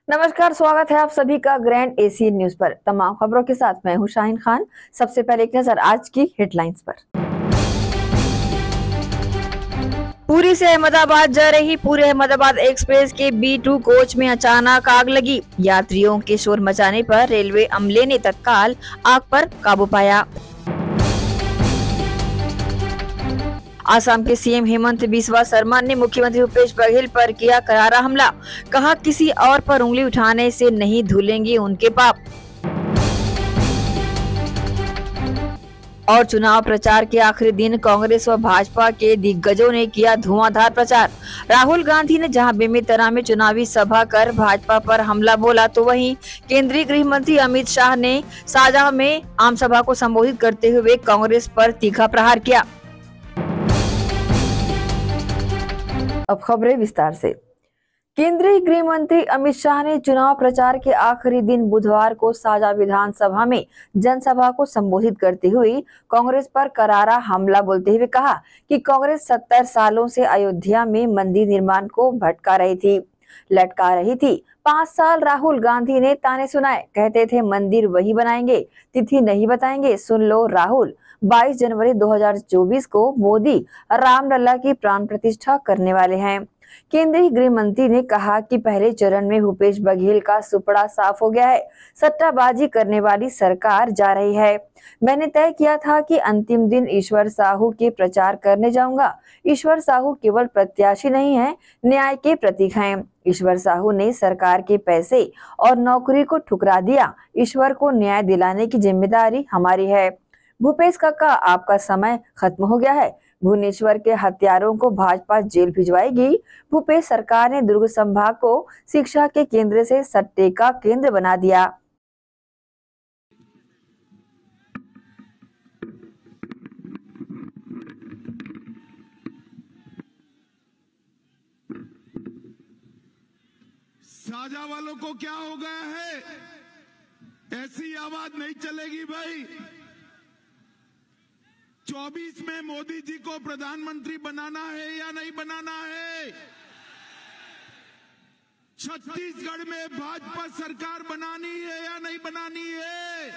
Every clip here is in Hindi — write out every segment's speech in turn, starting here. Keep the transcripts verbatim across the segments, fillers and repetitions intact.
नमस्कार, स्वागत है आप सभी का ग्रैंड एशियन न्यूज पर। तमाम खबरों के साथ मैं हूं शाहीन खान। सबसे पहले एक नजर आज की हेडलाइंस पर। पुरी से अहमदाबाद जा रही पूरे अहमदाबाद एक्सप्रेस के बी टू कोच में अचानक आग लगी। यात्रियों के शोर मचाने पर रेलवे अमले ने तत्काल आग पर काबू पाया। आसाम के सीएम हेमंत बिस्वा शर्मा ने मुख्यमंत्री भूपेश बघेल पर किया करारा हमला। कहा, किसी और पर उंगली उठाने से नहीं धुलेंगे उनके पाप। और चुनाव प्रचार के आखिरी दिन कांग्रेस व भाजपा के दिग्गजों ने किया धुआंधार प्रचार। राहुल गांधी ने जहां बेमेतरा में चुनावी सभा कर भाजपा पर हमला बोला, तो वहीं केंद्रीय गृह मंत्री अमित शाह ने शाहजहां में आम सभा को संबोधित करते हुए कांग्रेस पर तीखा प्रहार किया। अब खबरें विस्तार से। केंद्रीय गृह मंत्री अमित शाह ने चुनाव प्रचार के आखिरी दिन बुधवार को साजा विधानसभा में जनसभा को संबोधित करते हुए कांग्रेस पर करारा हमला बोलते हुए कहा कि कांग्रेस सत्तर सालों से अयोध्या में मंदिर निर्माण को भटका रही थी, लटका रही थी। पाँच साल राहुल गांधी ने ताने सुनाए, कहते थे मंदिर वही बनाएंगे, तिथि नहीं बताएंगे। सुन लो राहुल, बाईस जनवरी दो हज़ार चौबीस को मोदी रामलला की प्राण प्रतिष्ठा करने वाले हैं। केंद्रीय गृह मंत्री ने कहा कि पहले चरण में भूपेश बघेल का सुपड़ा साफ हो गया है, सट्टाबाजी करने वाली सरकार जा रही है। मैंने तय किया था कि अंतिम दिन ईश्वर साहू के प्रचार करने जाऊंगा। ईश्वर साहू केवल प्रत्याशी नहीं है, न्याय के प्रतीक हैं। ईश्वर साहू ने सरकार के पैसे और नौकरी को ठुकरा दिया। ईश्वर को न्याय दिलाने की जिम्मेदारी हमारी है। भूपेश काका, आपका समय खत्म हो गया है। भुवनेश्वर के हत्यारों को भाजपा जेल भिजवाएगी। भूपेश सरकार ने दुर्ग संभाग को शिक्षा के केंद्र से सट्टे का केंद्र बना दिया। साझा वालों को क्या हो गया है? ऐसी आवाज नहीं चलेगी भाई। चौबीस में मोदी जी को प्रधानमंत्री बनाना है या नहीं बनाना है? छत्तीसगढ़ में भाजपा सरकार बनानी है या नहीं बनानी है?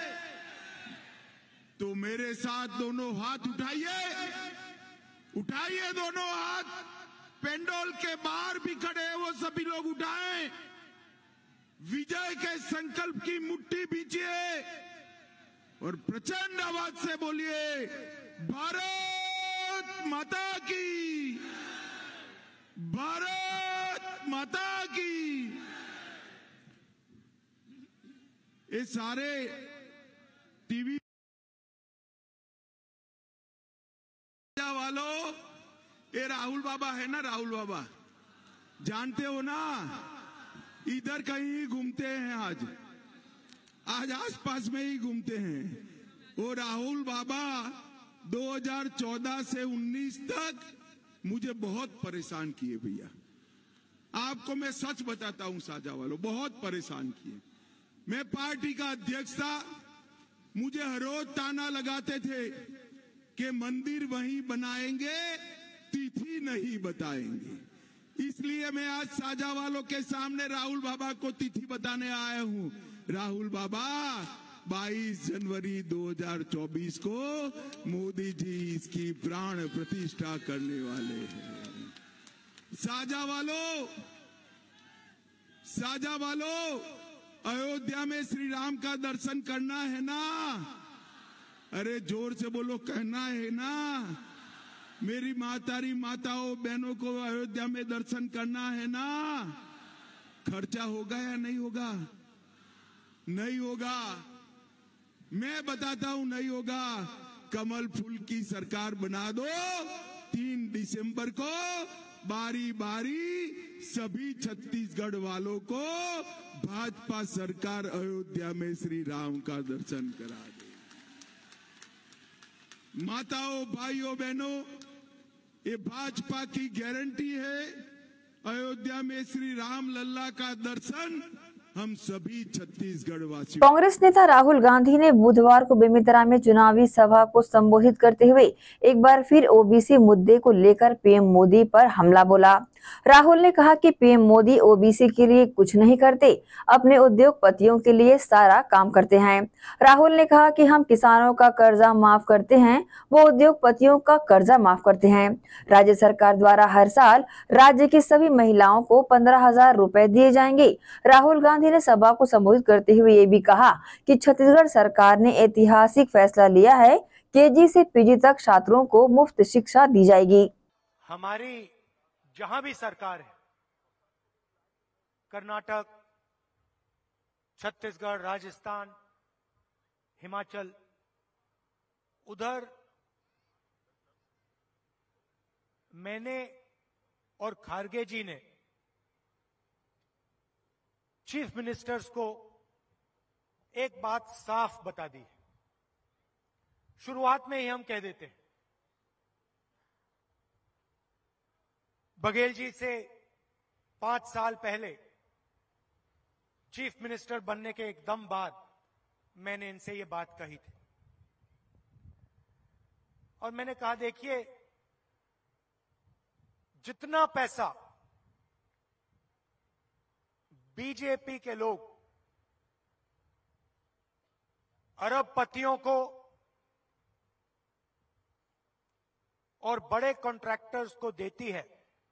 तो मेरे साथ दोनों हाथ उठाइए, उठाइए दोनों हाथ। पेंडोल के बाहर भी खड़े हैं वो सभी लोग उठाएं। विजय के संकल्प की मुट्ठी बीजिए और प्रचंड आवाज से बोलिए, भारत माता की, भारत माता की। ये सारे टीवी वालों, ये राहुल बाबा है ना, राहुल बाबा जानते हो ना, इधर कहीं घूमते हैं। आज आज आसपास में ही घूमते हैं। वो राहुल बाबा दो हज़ार चौदह से उन्नीस तक मुझे बहुत परेशान किए भैया। आपको मैं सच बताता हूं साझा वालों, बहुत परेशान किए। मैं पार्टी का अध्यक्ष था, मुझे हर रोज ताना लगाते थे कि मंदिर वहीं बनाएंगे, तिथि नहीं बताएंगे। इसलिए मैं आज साझा वालों के सामने राहुल बाबा को तिथि बताने आया हूं। राहुल बाबा, बाईस जनवरी दो हज़ार चौबीस को मोदी जी इसकी प्राण प्रतिष्ठा करने वाले हैं। साझा वालों, साझा वालों, अयोध्या में श्री राम का दर्शन करना है ना? अरे जोर से बोलो, कहना है ना? मेरी मातारी माताओं बहनों को अयोध्या में दर्शन करना है ना? खर्चा होगा या नहीं होगा? नहीं होगा। मैं बताता हूं, नहीं होगा। कमल फूल की सरकार बना दो। तीन दिसंबर को बारी बारी सभी छत्तीसगढ़ वालों को भाजपा सरकार अयोध्या में श्री राम का दर्शन करा दे। माताओं, भाइयों, बहनों, ये भाजपा की गारंटी है। अयोध्या में श्री राम लल्ला का दर्शन हम सभी छत्तीसगढ़ वासी। कांग्रेस नेता राहुल गांधी ने बुधवार को बेमेतरा में चुनावी सभा को संबोधित करते हुए एक बार फिर ओबीसी मुद्दे को लेकर पीएम मोदी पर हमला बोला। राहुल ने कहा कि पीएम मोदी ओबीसी के लिए कुछ नहीं करते, अपने उद्योगपतियों के लिए सारा काम करते हैं। राहुल ने कहा कि हम किसानों का कर्जा माफ करते हैं, वो उद्योगपतियों का कर्जा माफ करते हैं। राज्य सरकार द्वारा हर साल राज्य की सभी महिलाओं को पंद्रह हजार रुपए दिए जाएंगे। राहुल गांधी ने सभा को संबोधित करते हुए ये भी कहा कि छत्तीसगढ़ सरकार ने ऐतिहासिक फैसला लिया है, केजी से पीजी तक छात्रों को मुफ्त शिक्षा दी जाएगी। हमारी जहां भी सरकार है, कर्नाटक, छत्तीसगढ़, राजस्थान, हिमाचल, उधर मैंने और खारगे जी ने चीफ मिनिस्टर्स को एक बात साफ बता दी है। शुरुआत में ही हम कह देते हैं, बघेल जी से पांच साल पहले चीफ मिनिस्टर बनने के एकदम बाद मैंने इनसे ये बात कही थी और मैंने कहा देखिए, जितना पैसा बीजेपी के लोग अरबपतियों को और बड़े कॉन्ट्रैक्टर्स को देती है,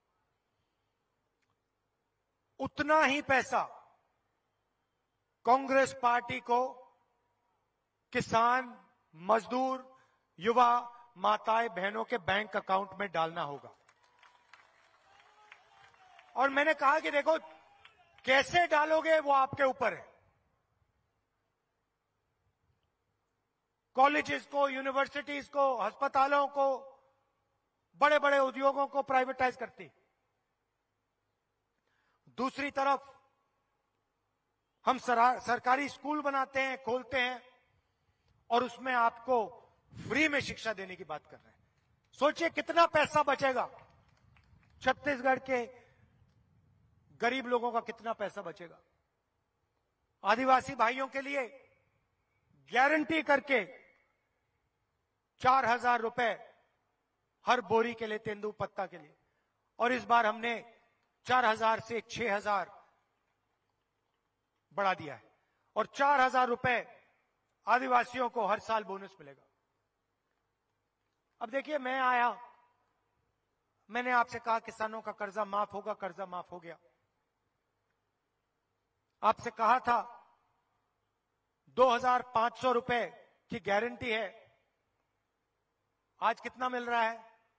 उतना ही पैसा कांग्रेस पार्टी को किसान, मजदूर, युवा, माताएं, बहनों के बैंक अकाउंट में डालना होगा। और मैंने कहा कि देखो, कैसे डालोगे वो आपके ऊपर है। कॉलेजेस को, यूनिवर्सिटीज को, अस्पतालों को, बड़े बड़े उद्योगों को प्राइवेटाइज करती। दूसरी तरफ हम सरकारी स्कूल बनाते हैं, खोलते हैं और उसमें आपको फ्री में शिक्षा देने की बात कर रहे हैं। सोचिए कितना पैसा बचेगा, छत्तीसगढ़ के गरीब लोगों का कितना पैसा बचेगा। आदिवासी भाइयों के लिए गारंटी करके चार हजार रुपए हर बोरी के लिए, तेंदू पत्ता के लिए, और इस बार हमने चार हजार से छह हजार बढ़ा दिया है और चार हजार रुपए आदिवासियों को हर साल बोनस मिलेगा। अब देखिए, मैं आया, मैंने आपसे कहा किसानों का कर्जा माफ होगा, कर्जा माफ हो गया। आपसे कहा था दो हजार पांच सौ रुपए की गारंटी है, आज कितना मिल रहा है?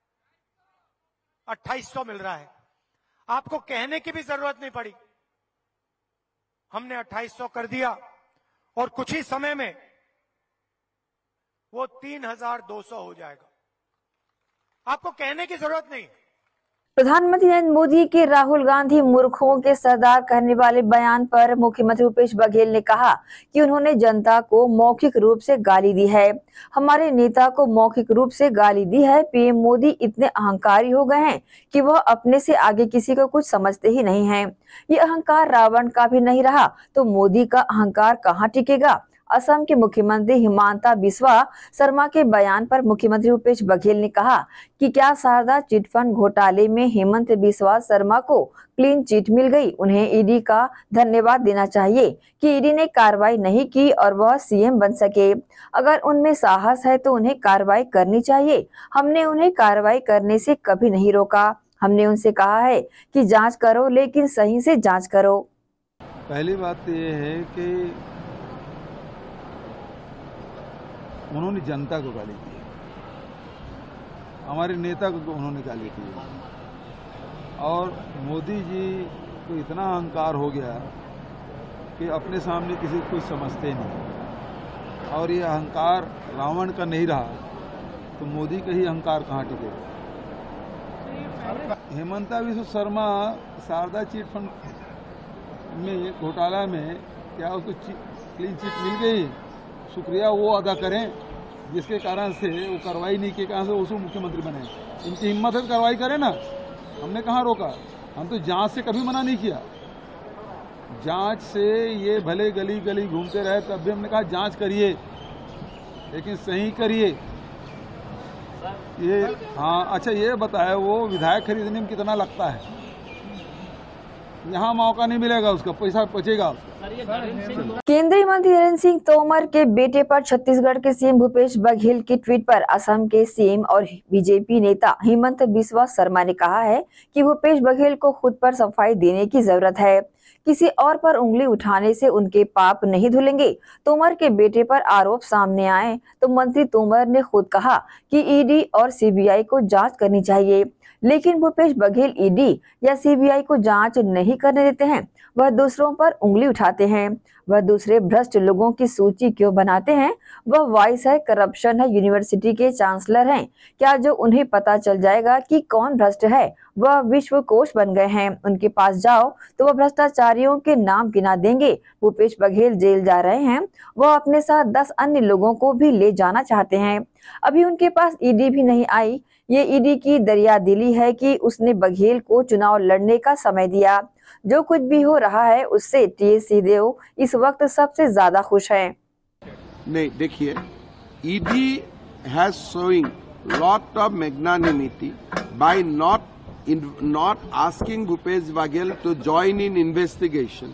अट्ठाईस सौ मिल रहा है। आपको कहने की भी जरूरत नहीं पड़ी, हमने अट्ठाईस सौ कर दिया और कुछ ही समय में वो तीन हजार दो सौ हो जाएगा। आपको कहने की जरूरत नहीं। प्रधानमंत्री नरेंद्र मोदी के राहुल गांधी मूर्खों के सरदार कहने वाले बयान पर मुख्यमंत्री भूपेश बघेल ने कहा कि उन्होंने जनता को मौखिक रूप से गाली दी है। हमारे नेता को मौखिक रूप से गाली दी है। पीएम मोदी इतने अहंकारी हो गए हैं कि वह अपने से आगे किसी को कुछ समझते ही नहीं हैं। ये अहंकार रावण का भी नहीं रहा तो मोदी का अहंकार कहाँ टिकेगा। असम के मुख्यमंत्री हिमांता बिस्वा शर्मा के बयान पर मुख्यमंत्री भूपेश बघेल ने कहा कि क्या शारदा चिटफंड घोटाले में हेमंत बिस्वा शर्मा को क्लीन चिट मिल गई। उन्हें ईडी का धन्यवाद देना चाहिए कि ईडी ने कार्रवाई नहीं की और वह सीएम बन सके। अगर उनमें साहस है तो उन्हें कार्रवाई करनी चाहिए। हमने उन्हें कार्रवाई करने से कभी नहीं रोका। हमने उनसे कहा है कि जांच करो, लेकिन सही से जांच करो। पहली बात ये है कि उन्होंने जनता को गाली दी, हमारे नेता को उन्होंने गाली दी और मोदी जी को इतना अहंकार हो गया कि अपने सामने किसी को कुछ समझते नहीं। और ये अहंकार रावण का नहीं रहा तो मोदी का ही अहंकार कहाँ टिकेगा। हेमंता बिस्वा शर्मा शारदा चिट फंड में घोटाला में क्या उसको क्लीन चिट मिल गई, शुक्रिया वो अदा करें जिसके कारण से वो कार्रवाई नहीं के कारण से उसको मुख्यमंत्री बने। इनकी हिम्मत है तो कार्रवाई करें ना, हमने कहाँ रोका। हम तो जांच से कभी मना नहीं किया। जांच से ये भले गली गली घूमते रहे तब भी हमने कहा जांच करिए, लेकिन सही करिए। ये हाँ अच्छा, ये बताया वो विधायक खरीदने में कितना लगता है? यहाँ मौका नहीं मिलेगा, उसका पैसा बचेगा। केंद्रीय मंत्री नरेंद्र सिंह तोमर के बेटे पर छत्तीसगढ़ के सीएम भूपेश बघेल की ट्वीट पर असम के सीएम और बीजेपी नेता हिमंत बिस्वा शर्मा ने कहा है कि भूपेश बघेल को खुद पर सफाई देने की जरूरत है। किसी और पर उंगली उठाने से उनके पाप नहीं धुलेंगे। तोमर के बेटे पर आरोप सामने आए तो मंत्री तोमर ने खुद कहा कि ईडी और सीबीआई को जांच करनी चाहिए, लेकिन भूपेश बघेल ईडी या सीबीआई को जांच नहीं करने देते हैं। वह दूसरों पर उंगली उठाते हैं। वह दूसरे भ्रष्ट लोगों की सूची क्यों बनाते हैं? वह वाइस है, करप्शन है, यूनिवर्सिटी के चांसलर हैं। क्या जो उन्हें पता चल जाएगा कि कौन भ्रष्ट है? वह विश्व कोश बन गए हैं। उनके पास जाओ तो वह भ्रष्टाचारियों के नाम गिना देंगे। भूपेश बघेल जेल जा रहे हैं, वह अपने साथ दस अन्य लोगों को भी ले जाना चाहते हैं। अभी उनके पास ईडी भी नहीं आई। ये ईडी की दरियादिली है कि उसने बघेल को चुनाव लड़ने का समय दिया। जो कुछ भी हो रहा है उससे टीएस सिंहदेव इस वक्त सबसे ज्यादा खुश हैं। नहीं, देखिए, ED has showing lot of magnanimity by not not asking Bhupesh Baghel to join in investigation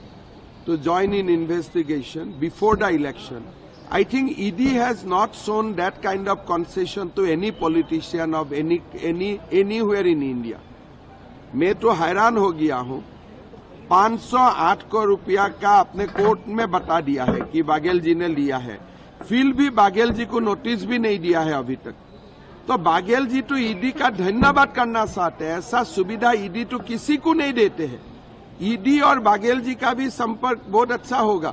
to join in investigation before the election. I think E D has not shown that kind of concession to any politician of any any anywhere in India. मैं तो हैरान हो गया हूँ। पाँच सौ आठ करोड़ रुपया का अपने कोर्ट में बता दिया है कि बघेल जी ने लिया है, फिर भी बघेल जी को नोटिस भी नहीं दिया है अभी तक। तो बघेल जी तो ईडी का धन्यवाद करना चाहते हैं। ऐसा सुविधा ईडी तो किसी को नहीं देते हैं। ईडी और बघेल जी का भी संपर्क बहुत अच्छा होगा।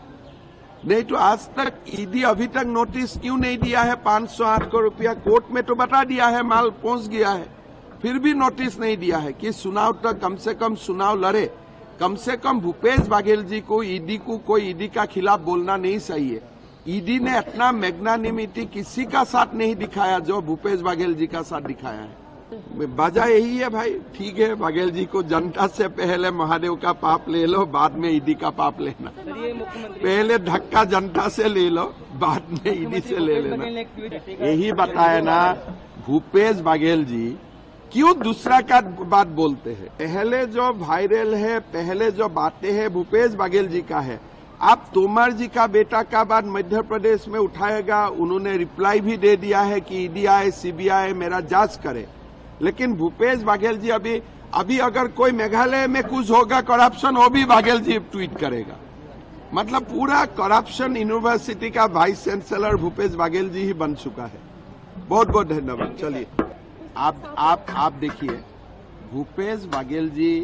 नहीं तो आज तक ईडी अभी तक नोटिस क्यों नहीं दिया है? पाँच सौ आठ करोड़ रुपया कोर्ट में तो बता दिया है, माल पहुंच गया है, फिर भी नोटिस नहीं दिया है कि चुनाव तक कम से कम चुनाव लड़े। कम से कम भूपेश बघेल जी को ईडी को कोई ईडी का खिलाफ बोलना नहीं चाहिए। ईडी ने इतना मैग्नानिमिटी किसी का साथ नहीं दिखाया जो भूपेश बघेल जी का साथ दिखाया है। वजह यही है भाई, ठीक है, बघेल जी को जनता से पहले महादेव का पाप ले लो, बाद में ईडी का पाप लेना। पहले धक्का जनता से ले लो, बाद में ईडी से ले लेना। यही बताया ना, भूपेश बघेल जी क्यों दूसरा का बात बोलते हैं? पहले जो वायरल है, पहले जो बातें हैं भूपेश बघेल जी का है। आप तोमर जी का बेटा का बात मध्य प्रदेश में उठाएगा, उन्होंने रिप्लाई भी दे दिया है कि ईडी आए, सीबीआई मेरा जांच करे। लेकिन भूपेश बघेल जी अभी अभी अगर कोई मेघालय में कुछ होगा करप्शन, वो भी बघेल जी ट्वीट करेगा। मतलब पूरा करप्शन यूनिवर्सिटी का वाइस चांसलर भूपेश बघेल जी ही बन चुका है। बहुत बहुत धन्यवाद। चलिए आप आप आप देखिए, भूपेश बघेल जी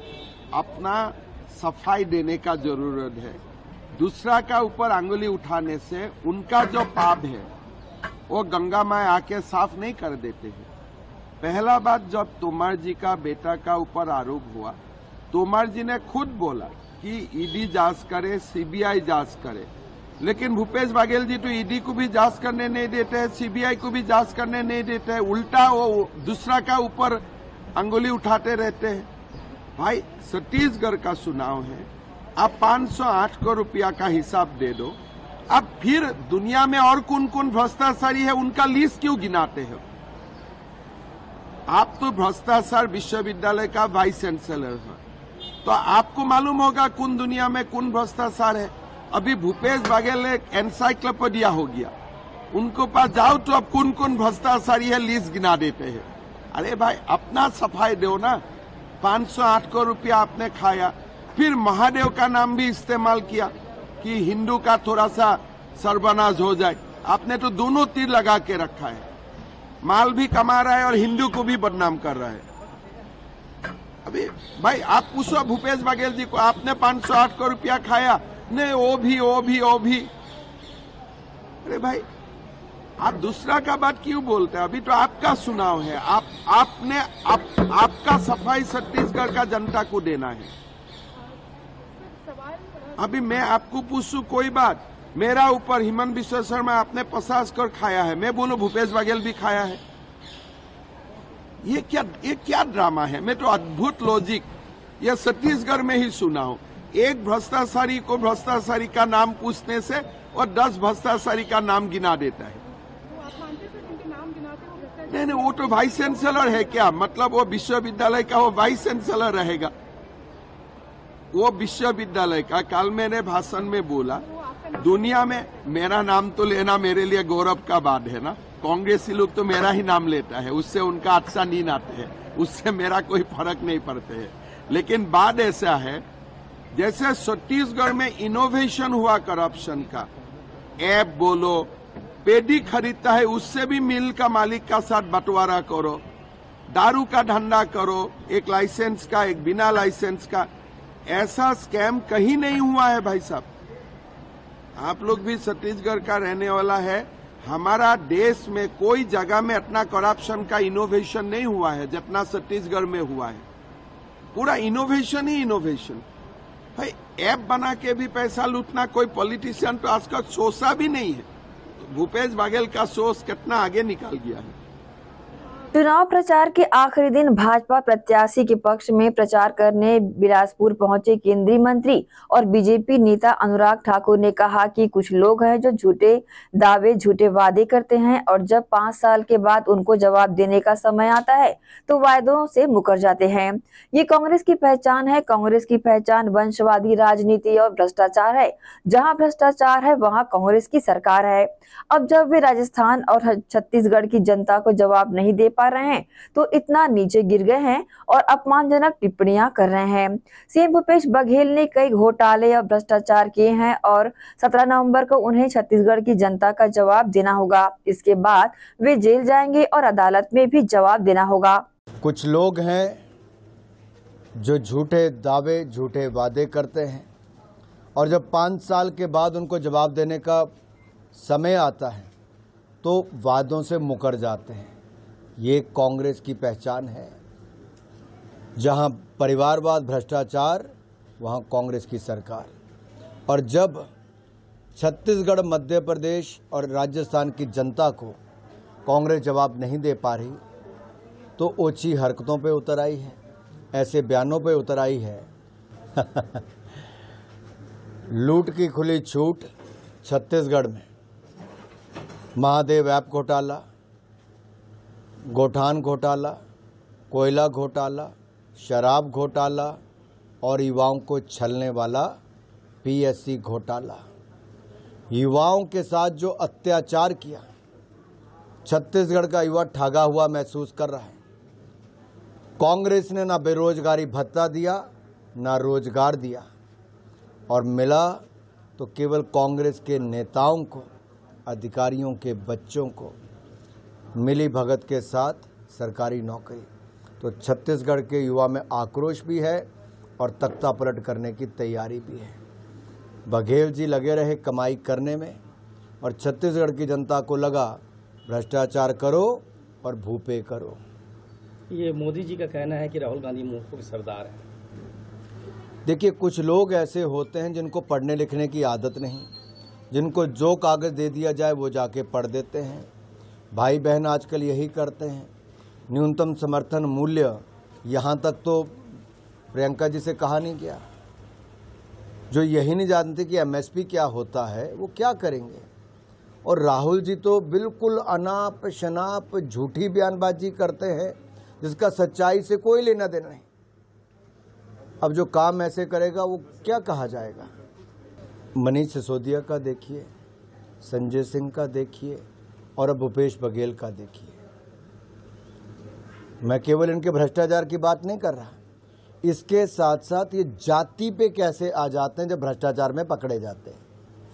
अपना सफाई देने का जरूरत है। दूसरा का ऊपर अंगुली उठाने से उनका जो पाप है वो गंगा माँ आके साफ नहीं कर देते हैं। पहला बात, जब तोमर जी का बेटा का ऊपर आरोप हुआ, तोमर जी ने खुद बोला कि ईडी जांच करे, सीबीआई जांच करे, लेकिन भूपेश बघेल जी तो ईडी को भी जांच करने नहीं देते हैं, सीबीआई को भी जांच करने नहीं देते हैं, उल्टा वो दूसरा का ऊपर अंगुली उठाते रहते हैं। भाई, छत्तीसगढ़ का चुनाव है, आप पाँच सौ आठ करोड़ रुपया का हिसाब दे दो। अब फिर दुनिया में और कौन कौन भ्रष्टाचारी है उनका लिस्ट क्यों गिनाते हो? आप तो भ्रष्टाचार विश्वविद्यालय का वाइस चांसलर है, तो आपको मालूम होगा कौन दुनिया में कौन भ्रष्टाचार है। अभी भूपेश बघेल एक एनसाइक्लोपीडिया हो गया, उनको पास जाओ तो अब कौन कौन भ्रष्टाचारी है लिस्ट गिना देते हैं। अरे भाई, अपना सफाई दो ना। पाँच सौ आठ करोड़ रुपया आपने खाया, फिर महादेव का नाम भी इस्तेमाल किया कि हिंदू का थोड़ा सा सर्वनाश हो जाए। आपने तो दोनों तीर लगा के रखा है, माल भी कमा रहा है और हिंदू को भी बदनाम कर रहा है। अभी भाई आप पूछो भूपेश बघेल जी को, आपने पाँच सौ आठ करोड़ रुपया खाया? नहीं, वो भी वो भी वो भी। अरे भाई, आप दूसरा का बात क्यों बोलते हैं? अभी तो आपका चुनाव है, आप आपने आप, आपका सफाई छत्तीसगढ़ का जनता को देना है। अभी मैं आपको पूछूं कोई बात, मेरा ऊपर हिमंत बिस्वा शर्मा आपने पचास करोड़ खाया है, मैं बोलूं भूपेश बघेल भी खाया है। ये क्या ये क्या ड्रामा है? मैं तो अद्भुत लॉजिक ये छत्तीसगढ़ में ही सुना हूं। एक भ्रष्टाचारी को भ्रष्टाचारी का नाम पूछने से और दस भ्रष्टाचारी का नाम गिना देता है। नहीं नहीं, वो तो वाइस चांसलर है क्या? मतलब वो विश्वविद्यालय का वो वाइस चांसलर रहेगा। वो विश्वविद्यालय का कल मैंने भाषण में बोला, दुनिया में मेरा नाम तो लेना मेरे लिए गौरव का बात है ना। कांग्रेसी लोग तो मेरा ही नाम लेता है, उससे उनका अच्छा नींद आते हैं, उससे मेरा कोई फर्क नहीं पड़ते है। लेकिन बात ऐसा है, जैसे छत्तीसगढ़ में इनोवेशन हुआ करप्शन का, ऐप बोलो, पेडी खरीदता है उससे भी मिल का मालिक का साथ बंटवारा करो, दारू का धंधा करो, एक लाइसेंस का एक बिना लाइसेंस का, ऐसा स्कैम कहीं नहीं हुआ है भाई साहब। आप लोग भी छत्तीसगढ़ का रहने वाला है, हमारा देश में कोई जगह में इतना करप्शन का इनोवेशन नहीं हुआ है जितना छत्तीसगढ़ में हुआ है। पूरा इनोवेशन ही इनोवेशन भाई। ऐप बना के भी पैसा लूटना कोई पॉलिटिशियन तो आज तक सोचा भी नहीं है। भूपेश बघेल का सोच कितना आगे निकल गया है। चुनाव प्रचार के आखिरी दिन भाजपा प्रत्याशी के पक्ष में प्रचार करने बिलासपुर पहुंचे केंद्रीय मंत्री और बीजेपी नेता अनुराग ठाकुर ने कहा कि कुछ लोग हैं जो झूठे दावे, झूठे वादे करते हैं और जब पाँच साल के बाद उनको जवाब देने का समय आता है तो वायदों से मुकर जाते हैं। ये कांग्रेस की पहचान है। कांग्रेस की पहचान वंशवादी राजनीति और भ्रष्टाचार है। जहाँ भ्रष्टाचार है वहाँ कांग्रेस की सरकार है। अब जब वे राजस्थान और छत्तीसगढ़ की जनता को जवाब नहीं दे पा रहे हैं तो इतना नीचे गिर गए हैं और अपमानजनक टिप्पणियां कर रहे हैं। सीएम भूपेश बघेल ने कई घोटाले और भ्रष्टाचार किए हैं और सत्रह नवंबर को उन्हें छत्तीसगढ़ की जनता का जवाब देना होगा। इसके बाद वे जेल जाएंगे और अदालत में भी जवाब देना होगा। कुछ लोग हैं जो झूठे दावे, झूठे वादे करते हैं और जब पाँच साल के बाद उनको जवाब देने का समय आता है तो वादों से मुकर जाते हैं। ये कांग्रेस की पहचान है। जहां परिवारवाद, भ्रष्टाचार, वहां कांग्रेस की सरकार। और जब छत्तीसगढ़, मध्य प्रदेश और राजस्थान की जनता को कांग्रेस जवाब नहीं दे पा रही तो ओछी हरकतों पे उतर आई है, ऐसे बयानों पे उतर आई है। लूट की खुली छूट छत्तीसगढ़ में महादेव ऐप घोटाला, गोठान घोटाला, कोयला घोटाला, शराब घोटाला और युवाओं को छलने वाला पीएससी घोटाला। युवाओं के साथ जो अत्याचार किया, छत्तीसगढ़ का युवा ठगा हुआ महसूस कर रहा है। कांग्रेस ने ना बेरोजगारी भत्ता दिया, ना रोजगार दिया और मिला तो केवल कांग्रेस के नेताओं को, अधिकारियों के बच्चों को मिली भगत के साथ सरकारी नौकरी। तो छत्तीसगढ़ के युवा में आक्रोश भी है और तख्ता पलट करने की तैयारी भी है। बघेल जी लगे रहे कमाई करने में और छत्तीसगढ़ की जनता को लगा भ्रष्टाचार करो और भूपे करो। ये मोदी जी का कहना है कि राहुल गांधी मूर्खों के सरदार हैं। देखिए, कुछ लोग ऐसे होते हैं जिनको पढ़ने लिखने की आदत नहीं, जिनको जो कागज़ दे दिया जाए वो जाके पढ़ देते हैं। भाई बहन आजकल यही करते हैं। न्यूनतम समर्थन मूल्य यहाँ तक तो प्रियंका जी से कहा नहीं गया। जो यही नहीं जानते कि एमएसपी क्या होता है वो क्या करेंगे। और राहुल जी तो बिल्कुल अनाप शनाप झूठी बयानबाजी करते हैं जिसका सच्चाई से कोई लेना देना नहीं। अब जो काम ऐसे करेगा वो क्या कहा जाएगा। मनीष सिसोदिया का देखिए, संजय सिंह का देखिए और अब भूपेश बघेल का देखिए। मैं केवल इनके भ्रष्टाचार की बात नहीं कर रहा, इसके साथ साथ ये जाति पे कैसे आ जाते हैं जब भ्रष्टाचार में पकड़े जाते हैं।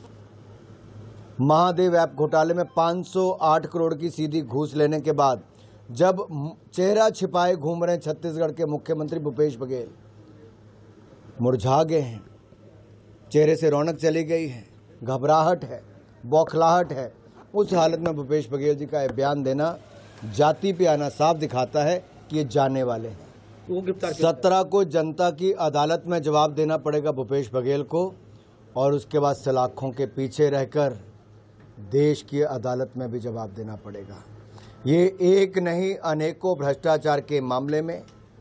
महादेव ऐप घोटाले में पाँच सौ आठ करोड़ की सीधी घूस लेने के बाद जब चेहरा छिपाए घूम रहे हैं छत्तीसगढ़ के मुख्यमंत्री भूपेश बघेल, मुरझा गए हैं, चेहरे से रौनक चली गई है, घबराहट है, बौखलाहट है। उस हालत में भूपेश बघेल जी का बयान देना जाति पे आना साफ दिखाता है कि ये जानने वाले हैं। वो गिरफ्तार सत्रह को जनता की अदालत में जवाब देना पड़ेगा भूपेश बघेल को और उसके बाद सलाखों के पीछे रहकर देश की अदालत में भी जवाब देना पड़ेगा। ये एक नहीं अनेकों भ्रष्टाचार के मामले में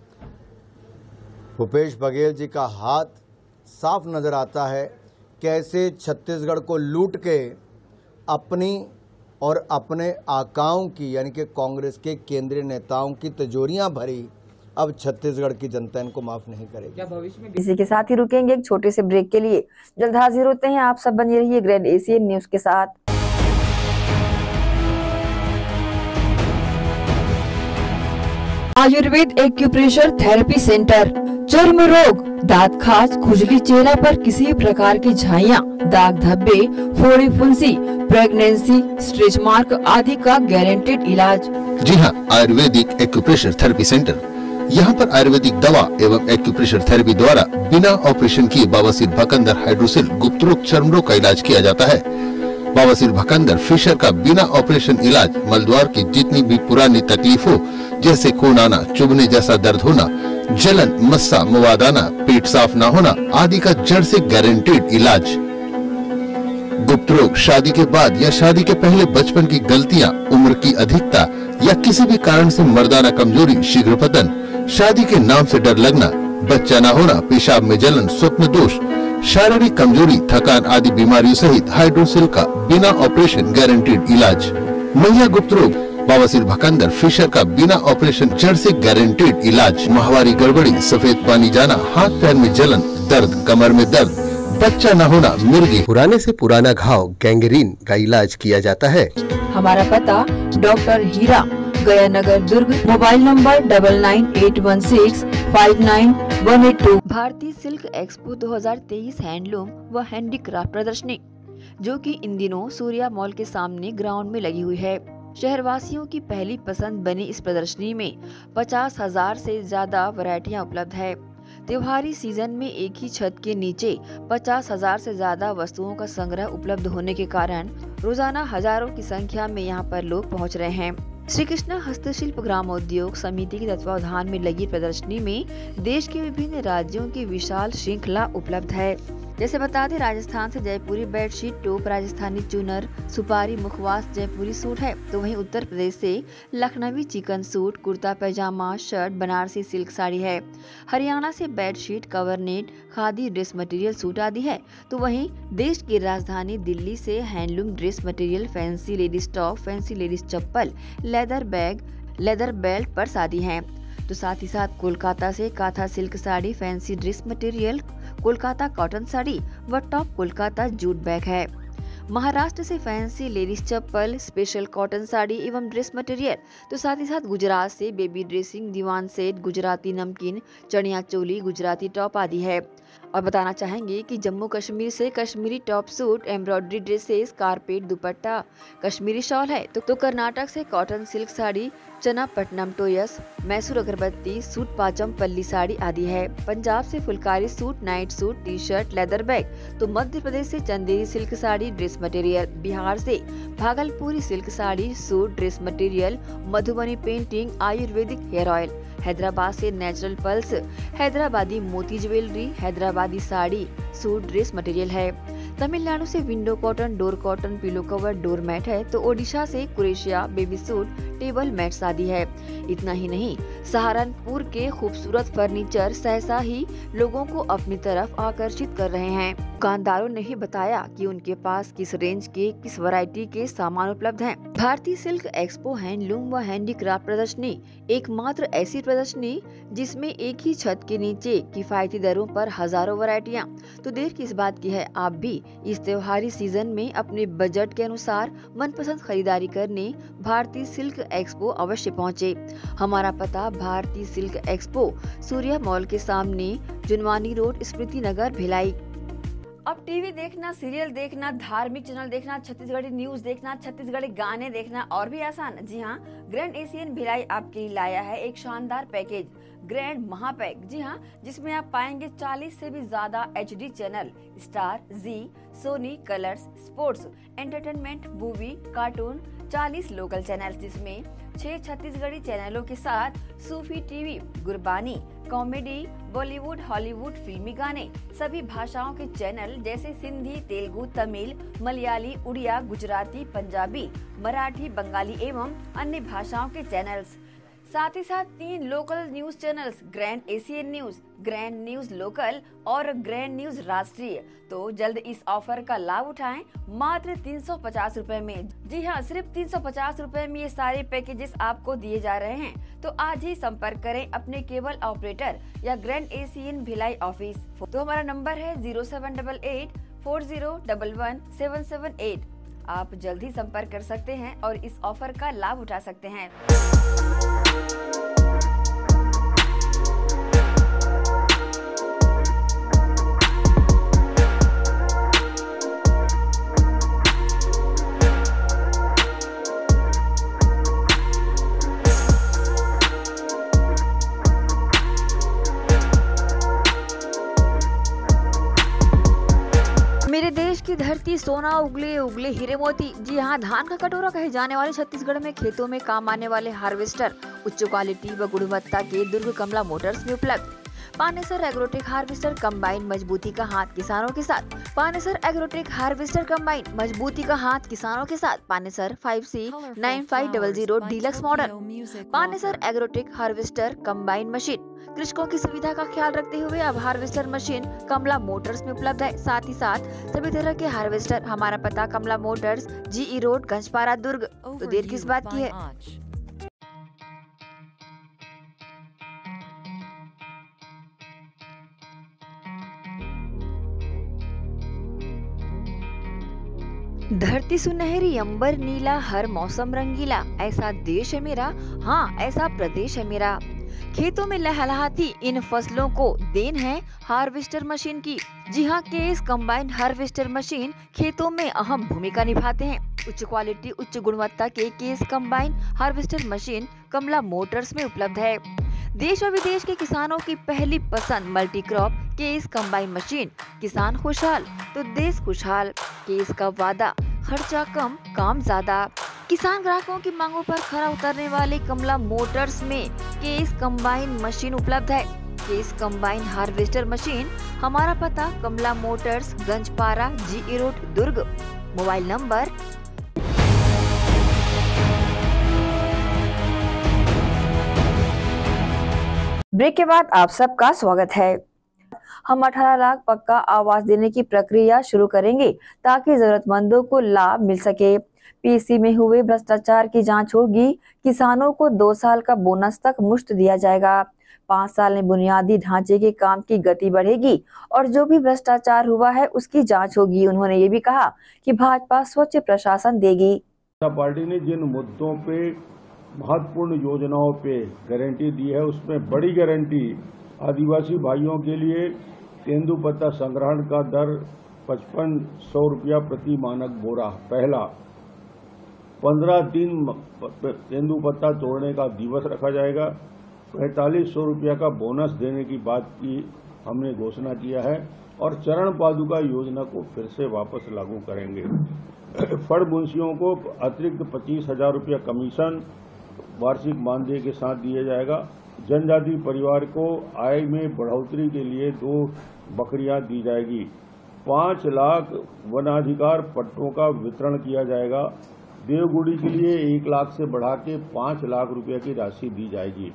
भूपेश बघेल जी का हाथ साफ नजर आता है। कैसे छत्तीसगढ़ को लूट के अपनी और अपने आकाओं की यानी कि कांग्रेस के केंद्रीय नेताओं की तिजोरियां भरी अब छत्तीसगढ़ की जनता इनको माफ नहीं करेगी। क्या भविष्य में इसी के साथ ही रुकेंगे एक छोटे से ब्रेक के लिए। जल्द हाजिर होते हैं, आप सब बने रहिए ग्रैंड एशियन न्यूज के साथ। आयुर्वेद एक्यूप्रेशर थेरेपी सेंटर, चर्म रोग, दांत खाज, खुजली, चेहरा पर किसी प्रकार की झाइयाँ, दाग धब्बे, फोड़ी फुंसी, प्रेगनेंसी, स्ट्रेच मार्क आदि का गारंटेड इलाज। जी हाँ, आयुर्वेदिक एक्यूप्रेशर थेरेपी सेंटर। यहाँ पर आयुर्वेदिक दवा एवं एक्यूप्रेशर थेरेपी द्वारा बिना ऑपरेशन किए बवासीर, भकंदर, हाइड्रोसिल, गुप्त रोग, चर्म रोग का इलाज किया जाता है। बवासीर, भकंदर, फिशर का बिना ऑपरेशन इलाज, मलद्वार की जितनी भी पुरानी तकलीफ हो जैसे खून आना, चुभने जैसा दर्द होना, जलन, मस्सा, मवाद आना, पेट साफ न होना आदि का जड़ से गारंटेड इलाज। गुप्त रोग, शादी के बाद या शादी के पहले बचपन की गलतियां, उम्र की अधिकता या किसी भी कारण से मर्दाना कमजोरी, शीघ्र पतन, शादी के नाम से डर लगना, बच्चा न होना, पेशाब में जलन, स्वप्न दोष, शारीरिक कमजोरी, थकान आदि बीमारियों सहित हाइड्रोसिल का बिना ऑपरेशन गारंटेड इलाज। महिला गुप्त रोग, बवासीर, भकंदर, फिशर का बिना ऑपरेशन जड़ से गारंटेड इलाज। माहवारी गड़बड़ी, सफेद पानी जाना, हाथ पैर में जलन, दर्द, कमर में दर्द, बच्चा न होना, मिर्गी, पुराने से पुराना घाव, गैंग्रीन का इलाज किया जाता है। हमारा पता doctor Heera, Gaya Nagar, Durg. Mobile number double nine eight one six five nine one eight two. भारतीय सिल्क एक्सपो दो हज़ार तेईस हैंडलूम व हैंडीक्राफ्ट प्रदर्शनी, जो कि इन दिनों सूर्या मॉल के सामने ग्राउंड में लगी हुई है। शहरवासियों की पहली पसंद बनी इस प्रदर्शनी में पचास हजार से ज्यादा वैरायटियां उपलब्ध है। त्योहारी सीजन में एक ही छत के नीचे पचास हजार से ज्यादा वस्तुओं का संग्रह उपलब्ध होने के कारण रोजाना हजारों की संख्या में यहां पर लोग पहुंच रहे हैं। श्री कृष्णा हस्तशिल्प ग्रामोद्योग समिति के तत्वावधान में लगी प्रदर्शनी में देश के विभिन्न राज्यों की विशाल श्रृंखला उपलब्ध है। जैसे बता दें, राजस्थान से जयपुरी बेडशीट, टोप, राजस्थानी चुनर, सुपारी, मुखवास, जयपुरी सूट है, तो वहीं उत्तर प्रदेश से Lucknowi chicken suit, kurta pyjama, shirt, Banarasi silk sari है। हरियाणा से बेडशीट, कवरनेट, खादी ड्रेस मटेरियल सूट आदि है, तो वहीं देश की राजधानी दिल्ली से handloom dress material, fancy ladies top, fancy ladies chappal, leather bag, leather belt, purse आदि हैं। तो साथ ही साथ कोलकाता से Katha silk sari, fancy dress material, Kolkata cotton sari व टॉप कोलकाता जूट बैग है। महाराष्ट्र से fancy ladies chappal, special cotton sari एवं ड्रेस मटेरियल, तो साथ ही साथ गुजरात से baby dressing, diwan set, Gujarati namkeen, chaniya चोली, गुजराती टॉप आदि है। और बताना चाहेंगे कि जम्मू कश्मीर से Kashmiri top suit, embroidery dresses, carpet, dupatta, Kashmiri shawl है, तो, तो कर्नाटक से कॉटन सिल्क साड़ी, चना पट्टनम टोयस, मैसूर अगरबत्ती, सूट पाचम पल्ली साड़ी आदि है। पंजाब से phulkari suit, night suit, T shirt, leather bag, तो मध्य प्रदेश से Chanderi silk sari, dress material, Bihar से Bhagalpuri silk sari, suit, dress material, Madhubani painting, Ayurvedic hair oil, Hyderabad से नेचुरल पल्स, हैदराबादी मोती jewellery, Hyderabadi sari, suit, dress material है। तमिलनाडु से window cotton, door cotton, pillow cover, door mat है, तो ओडिशा से crochet, baby suit, table mats आदि है। इतना ही नहीं, सहारनपुर के खूबसूरत फर्नीचर सहसा ही लोगों को अपनी तरफ आकर्षित कर रहे हैं। दुकानदारों ने ही बताया कि उनके पास किस रेंज के, किस वैरायटी के सामान उपलब्ध हैं। भारतीय सिल्क एक्सपो हैंडलूम व हैंडीक्राफ्ट प्रदर्शनी एकमात्र ऐसी प्रदर्शनी जिसमें एक ही छत के नीचे किफायती दरों पर हजारों वैरायटियां। तो देर किस बात की है, आप भी इस त्योहारी सीजन में अपने बजट के अनुसार मनपसंद खरीदारी करने भारतीय सिल्क एक्सपो अवश्य पहुँचे। हमारा पता भारतीय सिल्क एक्सपो सूर्या मॉल के सामने, जुनवानी रोड, स्मृति नगर, भिलाई। अब टीवी देखना, सीरियल देखना, धार्मिक चैनल देखना, छत्तीसगढ़ी न्यूज देखना, छत्तीसगढ़ी गाने देखना और भी आसान। जी हाँ, ग्रैंड एशियन भिलाई आपके लिए लाया है एक शानदार पैकेज, ग्रैंड महापैक। जी हाँ, जिसमें आप पाएंगे चालीस से भी ज्यादा HD channel, Star, Zee, Sony, Colors, sports, entertainment, movie, cartoon, चालीस लोकल चैनल, जिसमें छह छत्तीसगढ़ी चैनलों के साथ Sufi TV, Gurbani, comedy, Bollywood, Hollywood, फिल्मी गाने, सभी भाषाओं के चैनल जैसे सिंधी, तेलुगु, तमिल, मलयाली, उड़िया, गुजराती, पंजाबी, मराठी, बंगाली एवं अन्य भाषाओं के चैनल्स, साथ ही साथ तीन local news channels grand Asian news, grand news local और ग्रैंड न्यूज राष्ट्रीय। तो जल्द इस ऑफर का लाभ उठाएं मात्र तीन सौ पचास रूपए में। जी हाँ, सिर्फ तीन सौ पचास रूपए में ये सारे पैकेजेस आपको दिए जा रहे हैं। तो आज ही संपर्क करें अपने केबल ऑपरेटर या ग्रैंड एशियन भिलाई ऑफिस। तो हमारा नंबर है zero seven double eight four zero double one seven seven eight. आप जल्द ही संपर्क कर सकते हैं और इस ऑफर का लाभ उठा सकते हैं। मेरे देश की धरती सोना उगले उगले हीरे मोती। जी हाँ, धान का कटोरा कहे जाने वाले छत्तीसगढ़ में खेतों में काम आने वाले हार्वेस्टर उच्च क्वालिटी व गुणवत्ता के दुर्ग कमला मोटर्स में उपलब्ध। पानेसर एग्रोटेक हार्वेस्टर कंबाइन मजबूती का हाथ किसानों के साथ। पानेसर एग्रोटेक हार्वेस्टर कंबाइन मजबूती का हाथ किसानों के साथ। Panesar five C nine five double zero deluxe model. Panesar Agrotech harvester combine machine कृषकों की सुविधा का ख्याल रखते हुए अब हार्वेस्टर मशीन कमला मोटर्स में उपलब्ध है। साथ ही साथ सभी तरह के हार्वेस्टर। हमारा पता Kamla Motors, GE road, Ganjpara, Durg. तो देर किस बात की है। धरती सुनहरी, अंबर नीला, हर मौसम रंगीला। ऐसा देश है मेरा, हाँ ऐसा प्रदेश है मेरा। खेतों में लहलहाती इन फसलों को देन है हार्वेस्टर मशीन की। जी हाँ, केस कंबाइन हार्वेस्टर मशीन खेतों में अहम भूमिका निभाते हैं। उच्च क्वालिटी उच्च गुणवत्ता के case combine harvester machine Kamla Motors में उपलब्ध है। देश और विदेश के किसानों की पहली पसंद multi crop case combine machine. किसान खुशहाल तो देश खुशहाल। केस का वादा, खर्चा कम काम ज्यादा। किसान ग्राहकों की मांगों पर खरा उतरने वाले कमला मोटर्स में केस कंबाइन मशीन उपलब्ध है। Case combine harvester machine. हमारा पता Kamla Motors, Ganjpara, GE road, Durg. Mobile number break के बाद आप सबका स्वागत है। हम अठारह लाख पक्का आवास देने की प्रक्रिया शुरू करेंगे ताकि जरूरतमंदों को लाभ मिल सके। पीसी में हुए भ्रष्टाचार की जांच होगी। किसानों को दो साल का बोनस तक मुफ्त दिया जाएगा। पाँच साल में बुनियादी ढांचे के काम की गति बढ़ेगी और जो भी भ्रष्टाचार हुआ है उसकी जांच होगी। उन्होंने ये भी कहा कि भाजपा स्वच्छ प्रशासन देगी। पार्टी ने जिन मुद्दों पे महत्वपूर्ण योजनाओं पे गारंटी दी है, उसमें बड़ी गारंटी आदिवासी भाइयों के लिए तेंदुपत्ता संग्रहण का दर पचपन सौ रुपया प्रति मानक बोरा। पहला पंद्रह दिन तेंदुपत्ता तोड़ने का दिवस रखा जाएगा। पैंतालीस सौ रुपया का बोनस देने की बात की हमने घोषणा किया है और चरण पादुका योजना को फिर से वापस लागू करेंगे। फड़ मुंशियों को अतिरिक्त पच्चीस हजार रुपया कमीशन वार्षिक मानदेय के साथ दिया जाएगा। जनजाति परिवार को आय में बढ़ोतरी के लिए दो बकरियां दी जाएगी। पांच लाख वनाधिकार पट्टों का वितरण किया जाएगा। देवगुड़ी के लिए एक लाख से बढ़ा के पांच लाख रुपए की राशि दी जाएगी।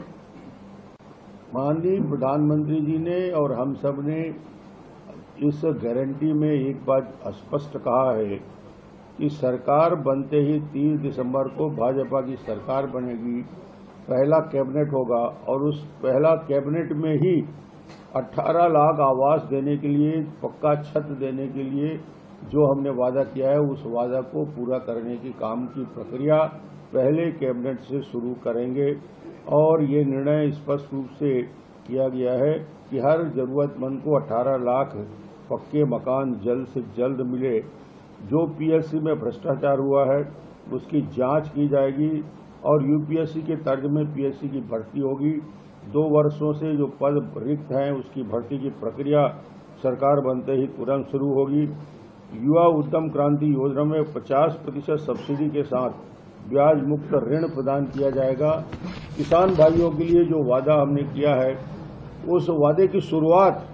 माननीय प्रधानमंत्री जी ने और हम सब ने इस गारंटी में एक बात स्पष्ट कहा है कि सरकार बनते ही तीस दिसंबर को भाजपा की सरकार बनेगी, पहला कैबिनेट होगा और उस पहला कैबिनेट में ही अठारह लाख आवास देने के लिए, पक्का छत देने के लिए जो हमने वादा किया है उस वादा को पूरा करने की काम की प्रक्रिया पहले कैबिनेट से शुरू करेंगे। और ये निर्णय स्पष्ट रूप से किया गया है कि हर जरूरतमंद को अठारह लाख पक्के मकान जल्द से जल्द मिले। जो पीएससी में भ्रष्टाचार हुआ है उसकी जांच की जाएगी और यूपीएससी के तर्ज में पीएससी की भर्ती होगी। दो वर्षों से जो पद रिक्त हैं उसकी भर्ती की प्रक्रिया सरकार बनते ही तुरंत शुरू होगी। युवा उद्यम क्रांति योजना में पचास प्रतिशत सब्सिडी के साथ ब्याज मुक्त ऋण प्रदान किया जाएगा। किसान भाइयों के लिए जो वादा हमने किया है उस वादे की शुरुआत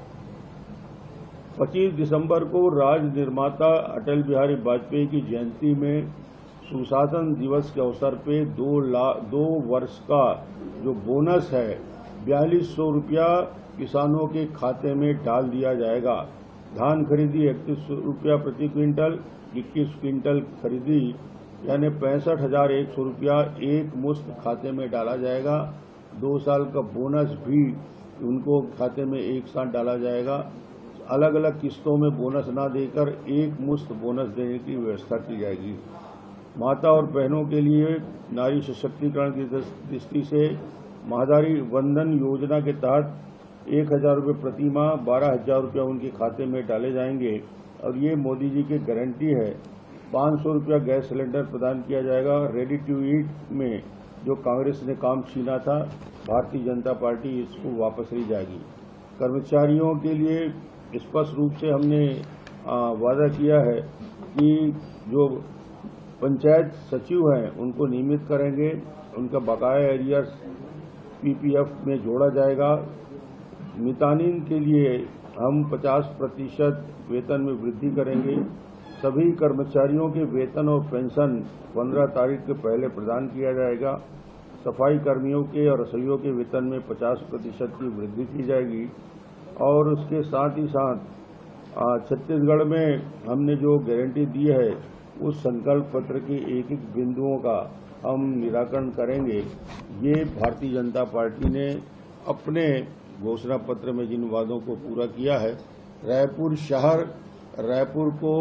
पच्चीस दिसंबर को राज निर्माता अटल बिहारी वाजपेयी की जयंती में सुशासन दिवस के अवसर पे दो ला दो वर्ष का जो बोनस है बयालीस सौ रुपया किसानों के खाते में डाल दिया जाएगा। धान खरीदी इकतीस रुपया प्रति क्विंटल, इक्कीस क्विंटल खरीदी यानी पैंसठ हजार एक सौ रुपया एक मुश्त खाते में डाला जाएगा। दो साल का बोनस भी उनको खाते में एक साथ डाला जाएगा। अलग अलग किस्तों में बोनस ना देकर एक मुश्त बोनस देने की व्यवस्था की जाएगी। माता और बहनों के लिए नारी सशक्तिकरण की दृष्टि से महादारी वंदन योजना के तहत एक हजार रुपये प्रति माह बारह हजार रुपया उनके खाते में डाले जाएंगे और ये मोदी जी की गारंटी है। पाँच सौ रुपया गैस सिलेंडर प्रदान किया जाएगा। रेडी टू ईट में जो कांग्रेस ने काम छीना था, भारतीय जनता पार्टी इसको वापस ली जाएगी। कर्मचारियों के लिए स्पष्ट रूप से हमने वादा किया है कि जो पंचायत सचिव हैं उनको नियमित करेंगे, उनका बकाया एरियर्स पीपीएफ में जोड़ा जाएगा। मितानिन के लिए हम पचास प्रतिशत वेतन में वृद्धि करेंगे। सभी कर्मचारियों के वेतन और पेंशन पंद्रह तारीख के पहले प्रदान किया जाएगा। सफाई कर्मियों के और रसोइयों के वेतन में पचास प्रतिशत की वृद्धि की जाएगी और उसके साथ ही साथ छत्तीसगढ़ में हमने जो गारंटी दी है उस संकल्प पत्र के एक एक बिंदुओं का हम निराकरण करेंगे। ये भारतीय जनता पार्टी ने अपने घोषणा पत्र में जिन वादों को पूरा किया है। रायपुर शहर, रायपुर को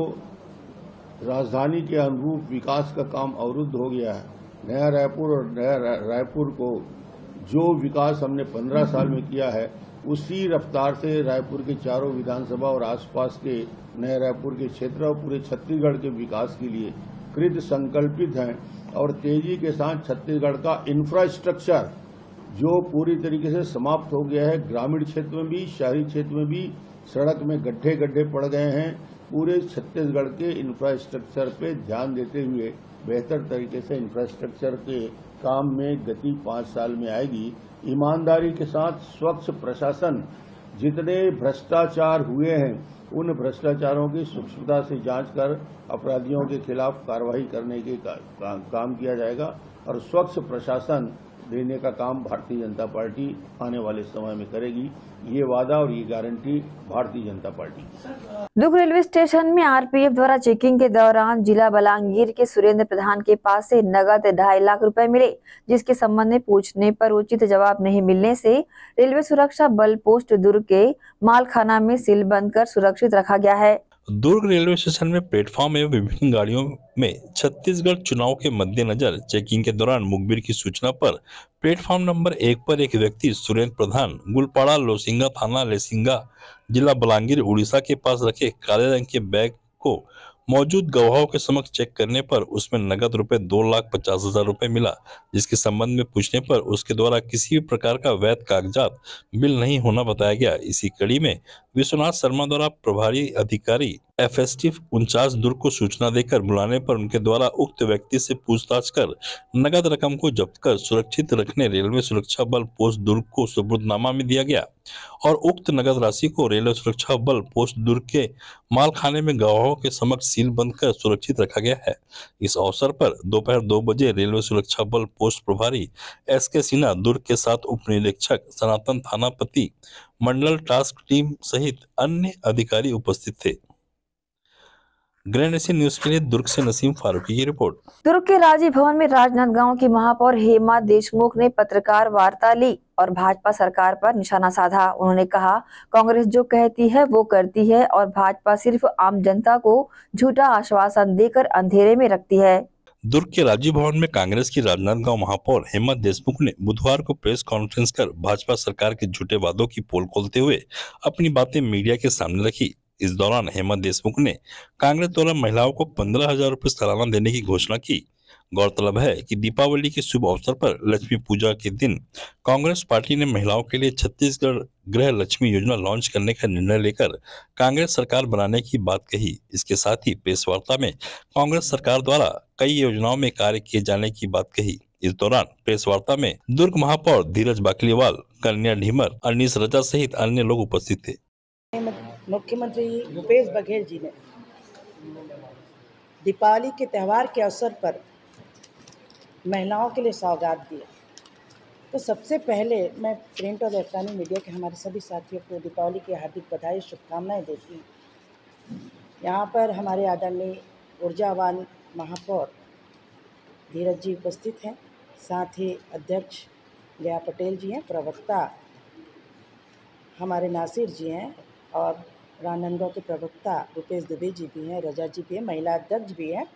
राजधानी के अनुरूप विकास का काम अवरुद्ध हो गया है। नया रायपुर और नया रायपुर को जो विकास हमने पंद्रह साल में किया है उसी रफ्तार से रायपुर के चारों विधानसभा और आसपास के नए रायपुर के क्षेत्र और पूरे छत्तीसगढ़ के विकास के लिए कृत संकल्पित हैं और तेजी के साथ छत्तीसगढ़ का इंफ्रास्ट्रक्चर जो पूरी तरीके से समाप्त हो गया है, ग्रामीण क्षेत्र में भी शहरी क्षेत्र में भी सड़क में गड्ढे गड्ढे पड़ गए हैं। पूरे छत्तीसगढ़ के इंफ्रास्ट्रक्चर पे ध्यान देते हुए बेहतर तरीके से इंफ्रास्ट्रक्चर के काम में गति पाँच साल में आएगी। ईमानदारी के साथ स्वच्छ प्रशासन, जितने भ्रष्टाचार हुए हैं उन भ्रष्टाचारों की सूक्ष्मता से जांच कर अपराधियों के खिलाफ कार्रवाई करने के का, का, काम किया जाएगा और स्वच्छ प्रशासन देने का काम भारतीय जनता पार्टी आने वाले समय में करेगी। ये वादा और ये गारंटी भारतीय जनता पार्टी की। दुर्ग रेलवे स्टेशन में आरपीएफ द्वारा चेकिंग के दौरान जिला बलांगीर के सुरेंद्र प्रधान के पास से नगद ढाई लाख रुपए मिले, जिसके संबंध में पूछने पर उचित जवाब नहीं मिलने से रेलवे सुरक्षा बल पोस्ट दुर्ग के मालखाना में सील बंद कर सुरक्षित रखा गया है। दुर्ग रेलवे स्टेशन में प्लेटफॉर्म एवं विभिन्न गाड़ियों में छत्तीसगढ़ चुनाव के मद्देनजर चेकिंग के दौरान मुखबिर की सूचना पर प्लेटफॉर्म नंबर एक पर एक व्यक्ति सुरेंद्र प्रधान गुलपाड़ा लोसिंगा थाना लेसिंगा जिला बलांगीर उड़ीसा के पास रखे काले रंग के बैग को मौजूद गवाहों के समक्ष चेक करने पर उसमें नगद रुपए दो लाख पचास हजार रुपए मिला, जिसके संबंध में पूछने पर उसके द्वारा किसी भी प्रकार का वैध कागजात बिल नहीं होना बताया गया। इसी कड़ी में विश्वनाथ शर्मा द्वारा प्रभारी अधिकारी एफएसटी उनचास दुर्ग को सूचना देकर बुलाने पर उनके द्वारा उक्त व्यक्ति से पूछताछ कर नगद रकम को जब्त कर सुरक्षित रखने रेलवे सुरक्षा बल पोस्ट दुर्ग को सुपुर्दनामा में दिया गया और उक्त नगद राशि को रेलवे सुरक्षा बल पोस्ट दुर्ग के मालखाने में गवाहों के समक्ष सील बंद कर सुरक्षित रखा गया है। इस अवसर पर दोपहर दो बजे रेलवे सुरक्षा बल पोस्ट प्रभारी एस के सिन्हा दुर्ग के साथ उप निरीक्षक सनातन थानापति मंडल टास्क टीम सहित अन्य अधिकारी उपस्थित थे। ग्रैंड एशियन न्यूज के लिए दुर्ग से नसीम फारूकी की रिपोर्ट। दुर्ग के राजीव भवन में राजनांदगांव की महापौर हेमा देशमुख ने पत्रकार वार्ता ली और भाजपा सरकार पर निशाना साधा। उन्होंने कहा, कांग्रेस जो कहती है वो करती है और भाजपा सिर्फ आम जनता को झूठा आश्वासन देकर अंधेरे में रखती है। दुर्ग के राजीव भवन में कांग्रेस की राजनांदगांव महापौर हेमा देशमुख ने बुधवार को प्रेस कॉन्फ्रेंस कर भाजपा सरकार के झूठे वादों की पोल खोलते हुए अपनी बातें मीडिया के सामने रखी। इस दौरान हेमा देशमुख ने कांग्रेस द्वारा महिलाओं को पंद्रह हजार रूपए सालाना देने की घोषणा की। गौरतलब है कि दीपावली के शुभ अवसर पर लक्ष्मी पूजा के दिन कांग्रेस पार्टी ने महिलाओं के लिए छत्तीसगढ़ गृह लक्ष्मी योजना लॉन्च करने का निर्णय लेकर कांग्रेस सरकार बनाने की बात कही। इसके साथ ही प्रेस वार्ता में कांग्रेस सरकार द्वारा कई योजनाओं में कार्य किए जाने की बात कही। इस दौरान प्रेस वार्ता में दुर्ग महापौर धीरज बाकलीवाल, कन्या ढीमर, अनीस रजा सहित अन्य लोग उपस्थित थे। मुख्यमंत्री भूपेश बघेल जी ने दीपावली के त्यौहार के अवसर पर महिलाओं के लिए सौगात दिया। तो सबसे पहले मैं प्रिंट और इलेक्ट्रॉनिक मीडिया के हमारे सभी साथियों को दीपावली की हार्दिक बधाई शुभकामनाएं देती हूँ। यहाँ पर हमारे आदरणीय ऊर्जावान महापौर धीरज जी उपस्थित हैं, साथ ही अध्यक्ष जया पटेल जी हैं, प्रवक्ता हमारे नासिर जी हैं और राजनांदगांव के प्रवक्ता रुपेश दुबे जी भी हैं, रजा जी भी हैं, महिला अध्यक्ष भी हैं।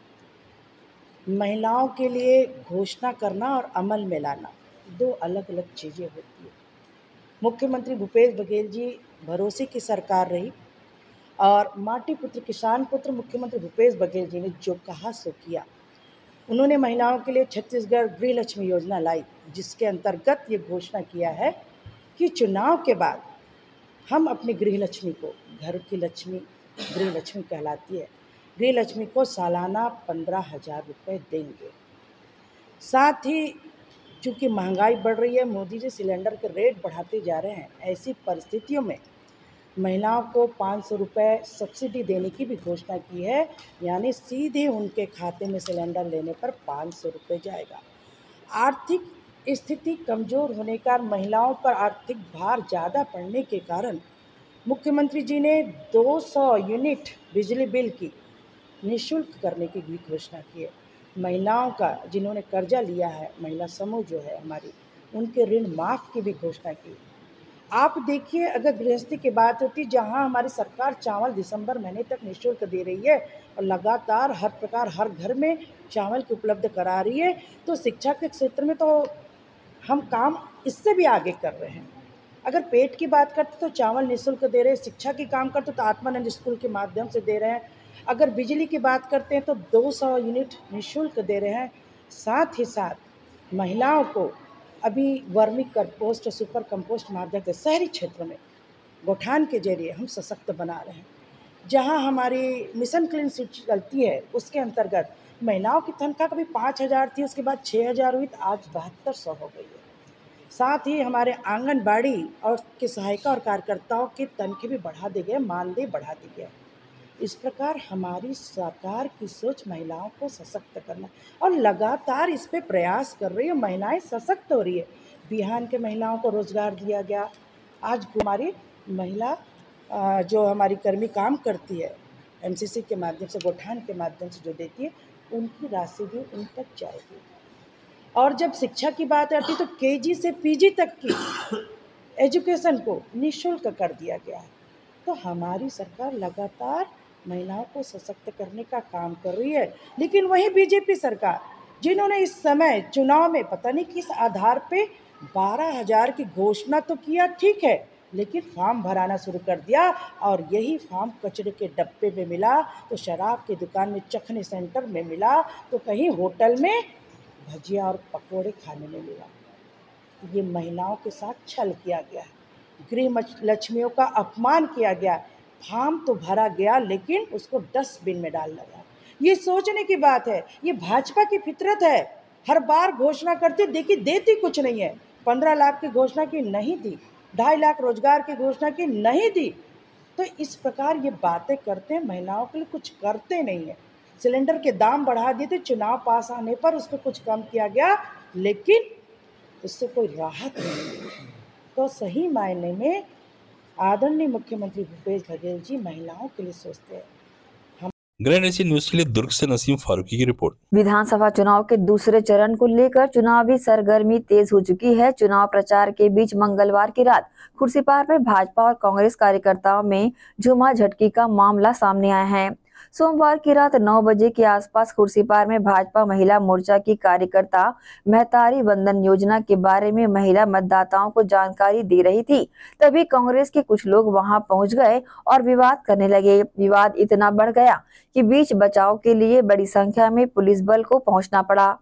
महिलाओं के लिए घोषणा करना और अमल में लाना दो अलग अलग चीज़ें होती हैं। मुख्यमंत्री भूपेश बघेल जी भरोसे की सरकार रही और माटी पुत्र किसान पुत्र मुख्यमंत्री भूपेश बघेल जी ने जो कहा सो किया। उन्होंने महिलाओं के लिए छत्तीसगढ़ गृह लक्ष्मी योजना लाई, जिसके अंतर्गत ये घोषणा किया है कि चुनाव के बाद हम अपनी गृह लक्ष्मी को, घर की लक्ष्मी गृह लक्ष्मी कहलाती है, गृह लक्ष्मी को सालाना पंद्रह हजार रुपये देंगे। साथ ही चूँकि महंगाई बढ़ रही है, मोदी जी सिलेंडर के रेट बढ़ाते जा रहे हैं, ऐसी परिस्थितियों में महिलाओं को पाँच सौ रुपये सब्सिडी देने की भी घोषणा की है, यानी सीधे उनके खाते में सिलेंडर लेने पर पाँच सौ रुपये जाएगा। आर्थिक स्थिति कमज़ोर होने का, महिलाओं पर आर्थिक भार ज़्यादा पड़ने के कारण मुख्यमंत्री जी ने दो सौ यूनिट बिजली बिल की निःशुल्क करने की भी घोषणा की है। महिलाओं का जिन्होंने कर्जा लिया है, महिला समूह जो है हमारी, उनके ऋण माफ़ की भी घोषणा की। आप देखिए, अगर गृहस्थी की बात होती, जहां हमारी सरकार चावल दिसंबर महीने तक निःशुल्क दे रही है और लगातार हर प्रकार हर घर में चावल की उपलब्ध करा रही है, तो शिक्षा के क्षेत्र में तो हम काम इससे भी आगे कर रहे हैं। अगर पेट की बात करते तो चावल निःशुल्क दे रहे हैं, शिक्षा की काम करते तो आत्मानंद स्कूल के माध्यम से दे रहे हैं। अगर बिजली की बात करते हैं तो दो सौ यूनिट निःशुल्क दे रहे हैं। साथ ही साथ महिलाओं को अभी वर्मी कंपोस्ट, सुपर कंपोस्ट माध्यम से शहरी क्षेत्रों में गौठान के जरिए हम सशक्त बना रहे हैं। जहां हमारी मिशन क्लीन सिटी चलती है, उसके अंतर्गत महिलाओं की तनख्वाह कभी पाँच हज़ार थी, उसके बाद छः हज़ार हुई, तो आज बहत्तर सौ हो गई है। साथ ही हमारे आंगनबाड़ी और के सहायिका और कार्यकर्ताओं की तनख्वाह भी बढ़ा दी गई, मानदेय बढ़ा दी गया। इस प्रकार हमारी सरकार की सोच महिलाओं को सशक्त करना और लगातार इस पे प्रयास कर रही है। महिलाएं सशक्त हो रही है। बिहार के महिलाओं को रोजगार दिया गया। आज हमारी महिला जो हमारी कर्मी काम करती है एमसीसी के माध्यम से, गौठान के माध्यम से जो देती है, उनकी राशि भी उन तक जाएगी। और जब शिक्षा की बात आती है तो केजी से पीजी तक की एजुकेशन को निःशुल्क कर दिया गया है। तो हमारी सरकार लगातार महिलाओं को सशक्त करने का काम कर रही है। लेकिन वही बीजेपी सरकार, जिन्होंने इस समय चुनाव में पता नहीं किस आधार पे बारह हजार की घोषणा तो किया, ठीक है, लेकिन फॉर्म भराना शुरू कर दिया और यही फॉर्म कचरे के डब्बे में मिला, तो शराब की दुकान में, चखने सेंटर में मिला, तो कहीं होटल में भजिया और पकोड़े खाने में मिला। ये महिलाओं के साथ छल किया गया है, गृह लक्ष्मियों का अपमान किया गया। फॉर्म तो भरा गया लेकिन उसको डस्टबिन में डाल लगा। ये सोचने की बात है, ये भाजपा की फितरत है। हर बार घोषणा करती, देखी देती कुछ नहीं है। पंद्रह लाख की घोषणा की नहीं दी, ढाई लाख रोजगार की घोषणा की नहीं दी। तो इस प्रकार ये बातें करते हैं, महिलाओं के लिए कुछ करते नहीं है। सिलेंडर के दाम बढ़ा दिए थे, चुनाव पास आने पर उस पर कुछ कम किया गया, लेकिन उससे कोई राहत नहीं। तो सही मायने में आदरणीय मुख्यमंत्री भूपेश बघेल जी महिलाओं के लिए सोचते हैं। ग्रैंड एशियन न्यूज के लिए दुर्ग से नसीम फारूकी की रिपोर्ट। विधानसभा चुनाव के दूसरे चरण को लेकर चुनावी सरगर्मी तेज हो चुकी है। चुनाव प्रचार के बीच मंगलवार की रात खुर्सीपार में भाजपा और कांग्रेस कार्यकर्ताओं में झूमाझटकी का मामला सामने आया है। सोमवार की रात नौ बजे के आसपास खुर्सीपार में भाजपा महिला मोर्चा की कार्यकर्ता महतारी बंधन योजना के बारे में महिला मतदाताओं को जानकारी दे रही थी। तभी कांग्रेस के कुछ लोग वहां पहुंच गए और विवाद करने लगे। विवाद इतना बढ़ गया कि बीच बचाव के लिए बड़ी संख्या में पुलिस बल को पहुंचना पड़ा।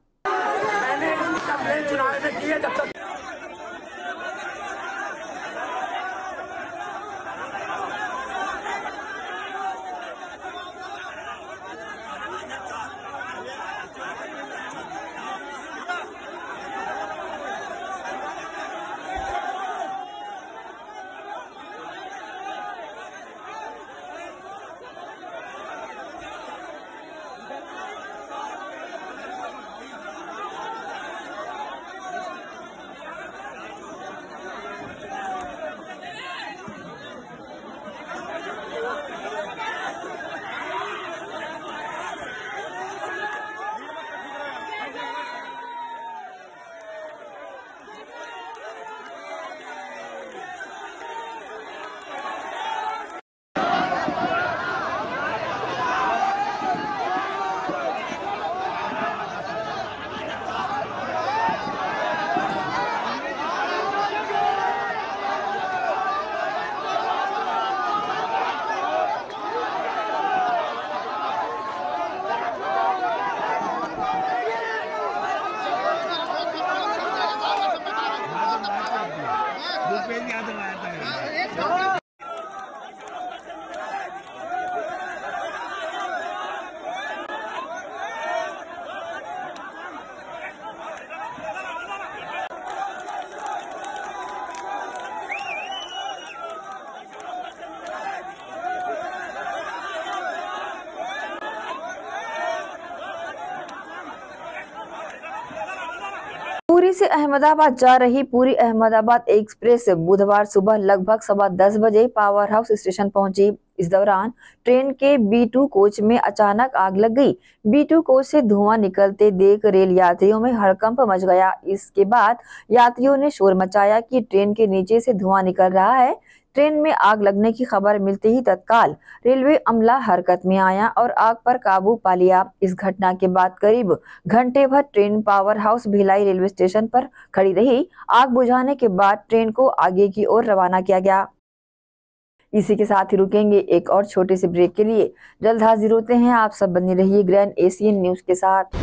दिल्ली से अहमदाबाद जा रही पूरी अहमदाबाद एक्सप्रेस बुधवार सुबह लगभग सवा दस बजे पावर हाउस स्टेशन पहुंची। इस दौरान ट्रेन के बी टू कोच में अचानक आग लग गई। बी टू कोच से धुआं निकलते देख रेल यात्रियों में हड़कंप मच गया। इसके बाद यात्रियों ने शोर मचाया कि ट्रेन के नीचे से धुआं निकल रहा है। ट्रेन में आग लगने की खबर मिलते ही तत्काल रेलवे अमला हरकत में आया और आग पर काबू पा लिया। इस घटना के बाद करीब घंटे भर train power house Bhilai railway station पर खड़ी रही। आग बुझाने के बाद ट्रेन को आगे की ओर रवाना किया गया। इसी के साथ ही रुकेंगे एक और छोटे से ब्रेक के लिए। जल्द हाजिर होते हैं। आप सब बने रहिए ग्रैंड एशियन न्यूज के साथ।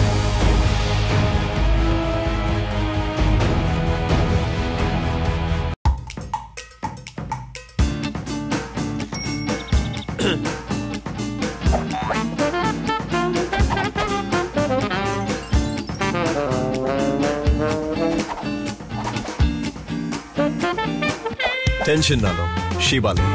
टेंशन ना लो, शिवा लो।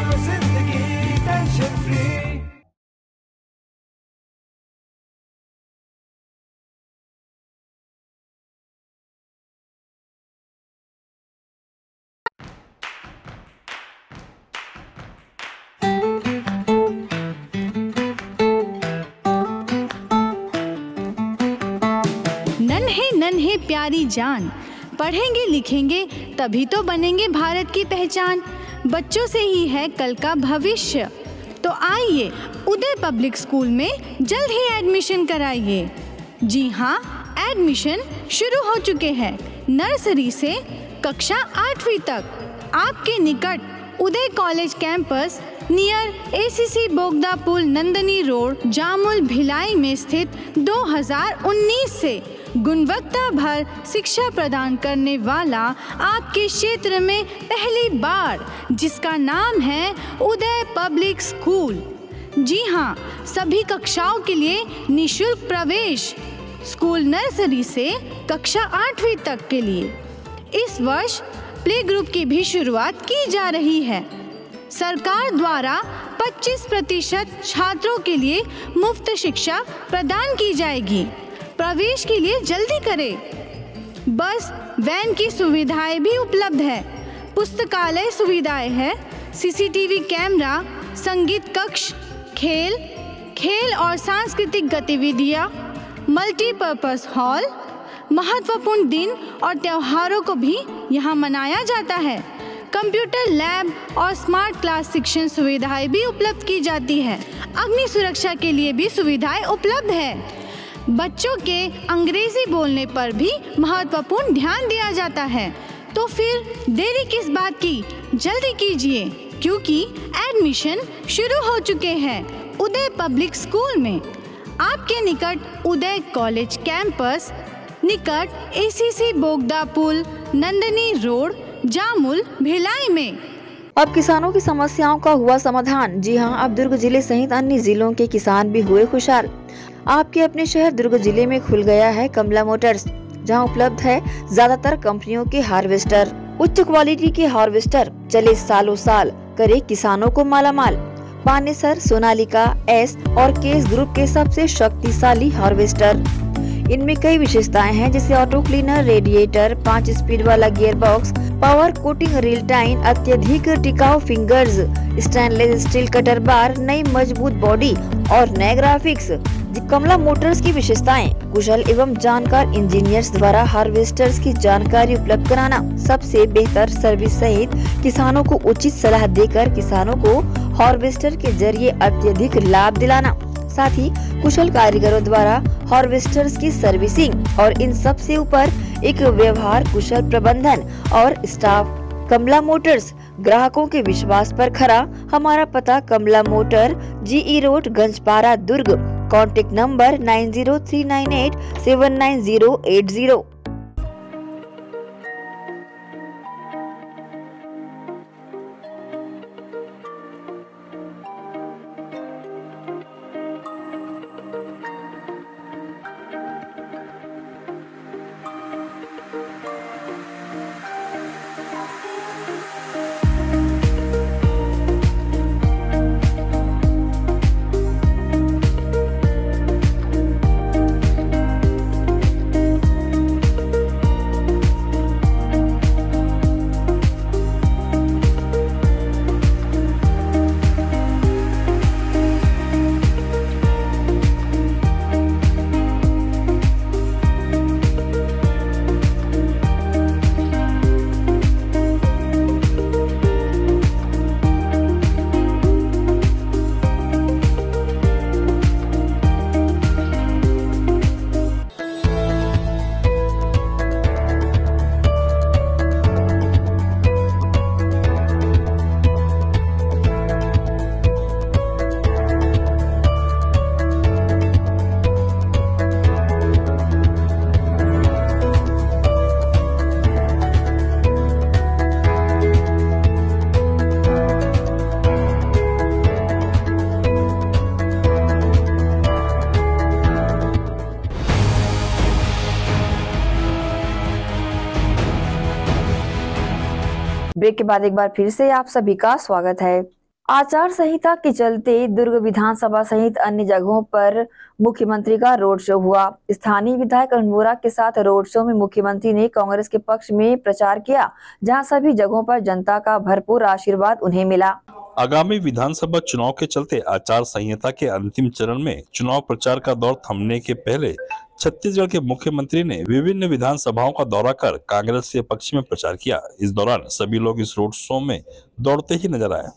नन्हे नन्हे प्यारी जान, पढ़ेंगे लिखेंगे तभी तो बनेंगे भारत की पहचान। बच्चों से ही है कल का भविष्य, तो आइए उदय पब्लिक स्कूल में जल्द ही एडमिशन कराइए। जी हाँ, एडमिशन शुरू हो चुके हैं। नर्सरी से कक्षा आठवीं तक आपके निकट Uday college campus near ACC बोगदा पुल नंदनी रोड जामुल भिलाई में स्थित दो हज़ार उन्नीस से गुणवत्ता भर शिक्षा प्रदान करने वाला आपके क्षेत्र में पहली बार, जिसका नाम है उदय पब्लिक स्कूल। जी हाँ, सभी कक्षाओं के लिए निशुल्क प्रवेश। स्कूल नर्सरी से कक्षा आठवीं तक के लिए इस वर्ष प्ले ग्रुप की भी शुरुआत की जा रही है। सरकार द्वारा पच्चीस प्रतिशत छात्रों के लिए मुफ्त शिक्षा प्रदान की जाएगी। प्रवेश के लिए जल्दी करें। बस वैन की सुविधाएं भी उपलब्ध है। पुस्तकालय सुविधाएं है, सीसीटीवी कैमरा, संगीत कक्ष, खेल खेल और सांस्कृतिक गतिविधियां, मल्टीपर्पज हॉल। महत्वपूर्ण दिन और त्योहारों को भी यहाँ मनाया जाता है। कंप्यूटर लैब और स्मार्ट क्लास शिक्षण सुविधाएं भी उपलब्ध की जाती है। अग्नि सुरक्षा के लिए भी सुविधाएं उपलब्ध है। बच्चों के अंग्रेजी बोलने पर भी महत्वपूर्ण ध्यान दिया जाता है। तो फिर देरी किस बात की, जल्दी कीजिए, क्योंकि एडमिशन शुरू हो चुके हैं उदय पब्लिक स्कूल में। आपके निकट उदय कॉलेज कैंपस निकट एसीसी बोगदा पुल नंदनी रोड जामुल भिलाई में। अब किसानों की समस्याओं का हुआ समाधान। जी हां, अब दुर्ग जिले सहित अन्य जिलों के किसान भी हुए खुशहाल। आपके अपने शहर दुर्ग जिले में खुल गया है कमला मोटर्स, जहां उपलब्ध है ज्यादातर कंपनियों के हार्वेस्टर। उच्च क्वालिटी के हार्वेस्टर चले सालों साल, करे किसानों को मालामाल। पानेसर, सोनालिका, एस और केस ग्रुप के सबसे शक्तिशाली हार्वेस्टर। इनमें कई विशेषताएं हैं, जैसे ऑटो क्लीनर, रेडिएटर, पाँच स्पीड वाला gear box, power coating reel time, अत्यधिक टिकाऊ fingers, stainless steel cutter bar, नई मजबूत बॉडी और नए ग्राफिक्स। कमला मोटर्स की विशेषताएं: कुशल एवं जानकार इंजीनियर्स द्वारा हार्वेस्टर्स की जानकारी उपलब्ध कराना, सबसे बेहतर सर्विस सहित किसानों को उचित सलाह देकर किसानों को हार्वेस्टर के जरिए अत्यधिक लाभ दिलाना, साथ ही कुशल कारीगरों द्वारा हार्वेस्टर्स की सर्विसिंग और इन सब से ऊपर एक व्यवहार कुशल प्रबंधन और स्टाफ। कमला मोटर्स, ग्राहकों के विश्वास पर खरा। हमारा पता Kamla motor, GE road, Ganjpara, Durg. Contact number nine zero three nine eight seven nine zero eight zero. Break के बाद एक बार फिर से आप सभी का स्वागत है। आचार संहिता के चलते दुर्ग विधानसभा सहित अन्य जगहों पर मुख्यमंत्री का रोड शो हुआ। स्थानीय विधायक अरुण वोरा के साथ रोड शो में मुख्यमंत्री ने कांग्रेस के पक्ष में प्रचार किया, जहां सभी जगहों पर जनता का भरपूर आशीर्वाद उन्हें मिला। आगामी विधानसभा चुनाव के चलते आचार संहिता के अंतिम चरण में चुनाव प्रचार का दौर थमने के पहले छत्तीसगढ़ के मुख्यमंत्री ने विभिन्न विधानसभाओं का दौरा कर कांग्रेस के पक्ष में प्रचार किया। इस दौरान सभी लोग इस रोड शो में दौड़ते ही नजर आए।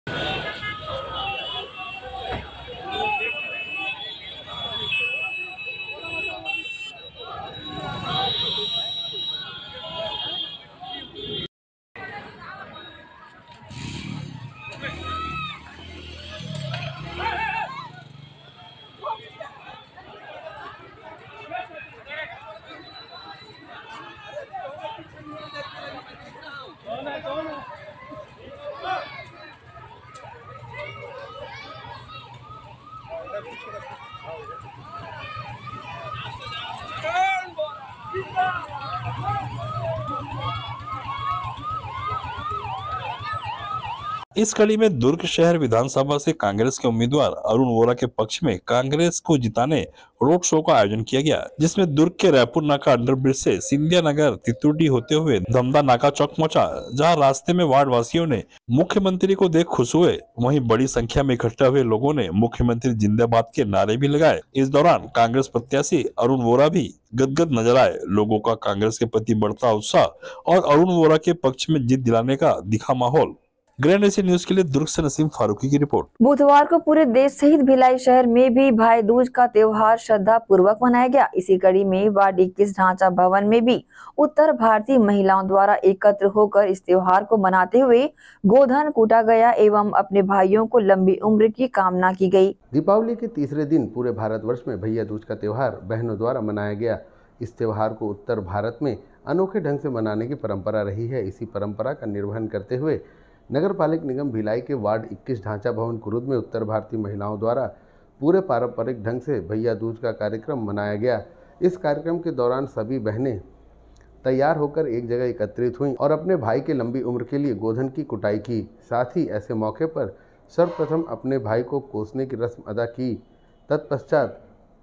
इस कड़ी में दुर्ग शहर विधानसभा से कांग्रेस के उम्मीदवार अरुण वोरा के पक्ष में कांग्रेस को जिताने रोड शो का आयोजन किया गया, जिसमें दुर्ग के रायपुर नाका अंडरब्रिज से सिंधिया नगर तितुरडी होते हुए धमदा नाका चौक पहुंचा, जहां रास्ते में वार्ड वासियों ने मुख्यमंत्री को देख खुश हुए। वहीं बड़ी संख्या में इकट्ठा हुए लोगों ने मुख्यमंत्री जिंदाबाद के नारे भी लगाए। इस दौरान कांग्रेस प्रत्याशी अरुण वोरा भी गदगद नजर आए। लोगों का कांग्रेस के प्रति बढ़ता उत्साह और अरुण वोरा के पक्ष में जीत दिलाने का दिखा माहौल। ग्रैंड एशिया न्यूज के लिए दुर्ग से नसीम फारूकी की रिपोर्ट। बुधवार को पूरे देश सहित भिलाई शहर में भी भाई दूज का त्योहार श्रद्धा पूर्वक मनाया गया। इसी कड़ी में वार्ड इक्कीस ढांचा भवन में भी उत्तर भारतीय महिलाओं द्वारा एकत्र होकर इस त्योहार को मनाते हुए गोधन कूटा गया एवं अपने भाइयों को लंबी उम्र की कामना की गई। दीपावली के तीसरे दिन पूरे भारतवर्ष में भैया दूज का त्योहार बहनों द्वारा मनाया गया। इस त्योहार को उत्तर भारत में अनोखे ढंग से मनाने की परंपरा रही है। इसी परंपरा का निर्वहन करते हुए नगर पालिक निगम भिलाई के वार्ड इक्कीस ढांचा भवन कुरुद में उत्तर भारतीय महिलाओं द्वारा पूरे पारंपरिक ढंग से भैया दूज का कार्यक्रम मनाया गया। इस कार्यक्रम के दौरान सभी बहनें तैयार होकर एक जगह एकत्रित हुईं और अपने भाई के लंबी उम्र के लिए गोधन की कुटाई की। साथ ही ऐसे मौके पर सर्वप्रथम अपने भाई को कोसने की रस्म अदा की। तत्पश्चात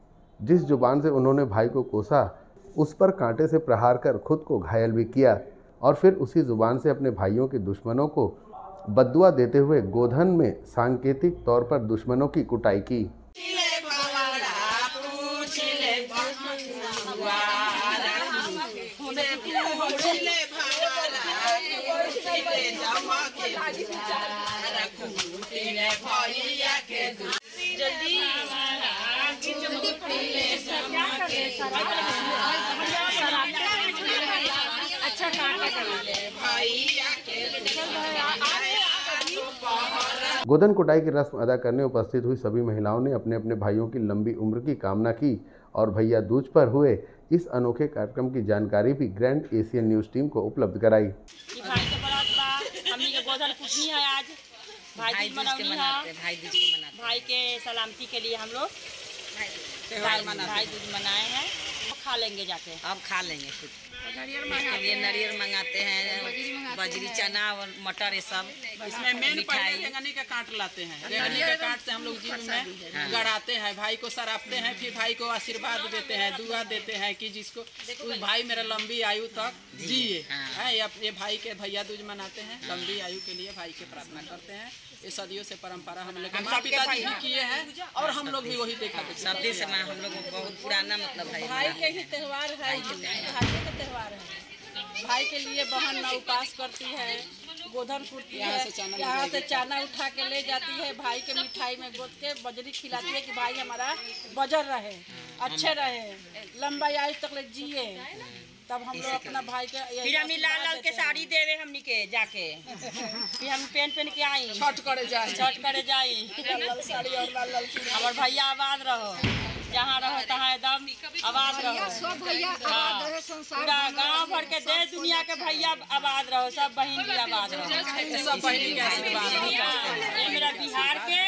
जिस जुबान से उन्होंने भाई को कोसा, उस पर कांटे से प्रहार कर खुद को घायल भी किया और फिर उसी जुबान से अपने भाइयों के दुश्मनों को बद्दुआ देते हुए गोधन में सांकेतिक तौर पर दुश्मनों की कुटाई की। गोधन कुटाई की रस्म अदा करने उपस्थित हुई सभी महिलाओं ने अपने अपने भाइयों की लंबी उम्र की कामना की और भैया दूज पर हुए इस अनोखे कार्यक्रम की जानकारी भी ग्रैंड एशियन न्यूज टीम को उपलब्ध कराई। भाई के बरात बा, हमनी के गोधन कुटनी है आज, भाई दूज के मनाते, भाई दूज के मनाते, भाई के सलामती के लिए हम लोग त्योहार मनाते, भाई दूज मनाए हैं। खा लेंगे जाके, अब खा लेंगे खुद। इसके लिए नारियल मंगाते हैं, बजरी चना और मटर ये सब। इसमें मेन पहले रेंगनी का काट लाते हैं। रेंगनी का काट से हम लोग जीव में गड़ाते हैं, भाई को सरापते हैं, फिर भाई को आशीर्वाद देते हैं, दुआ देते हैं कि जिसको भाई मेरा लंबी आयु तक जिए। ये भाई के भैया दूज मनाते हैं, लंबी आयु के लिए भाई के प्रार्थना करते हैं। ये सदियों से परंपरा हम लोग माता पिताजी भी किए हैं और हम लोग भी वही देखा देखी सदी से हम लोग बहुत पुराना मतलब है। भाई के ही त्योहार है, भाई का त्योहार है। भाई के लिए बहन न उपास करती है, गोधन कुटती है, यहाँ से चाना उठा के ले जाती है, भाई के मिठाई में गोद के बजरी खिलाती है कि भाई हमारा बजर रहे, अच्छे रहे, लंबा आयु तक ले जिए। तब हम लोग अपना भाई के फिर हम लाल लाल के साड़ी देवे हमनी के जाके फिर हम पेन पेन के आई छठ करे जाए छठ करे जाई लाल साड़ी और लाल लाल हमार भैया आबाद रहो, जहाँ रहो तहाँ एकदम आबाद रहो, सब भैया आबाद रहे, संसार पूरा गांव भर के देश दुनिया के भैया आबाद रहो, सब बहन भी आबाद रहो, सब बहन के आशीर्वाद। ये मेरा बिहार के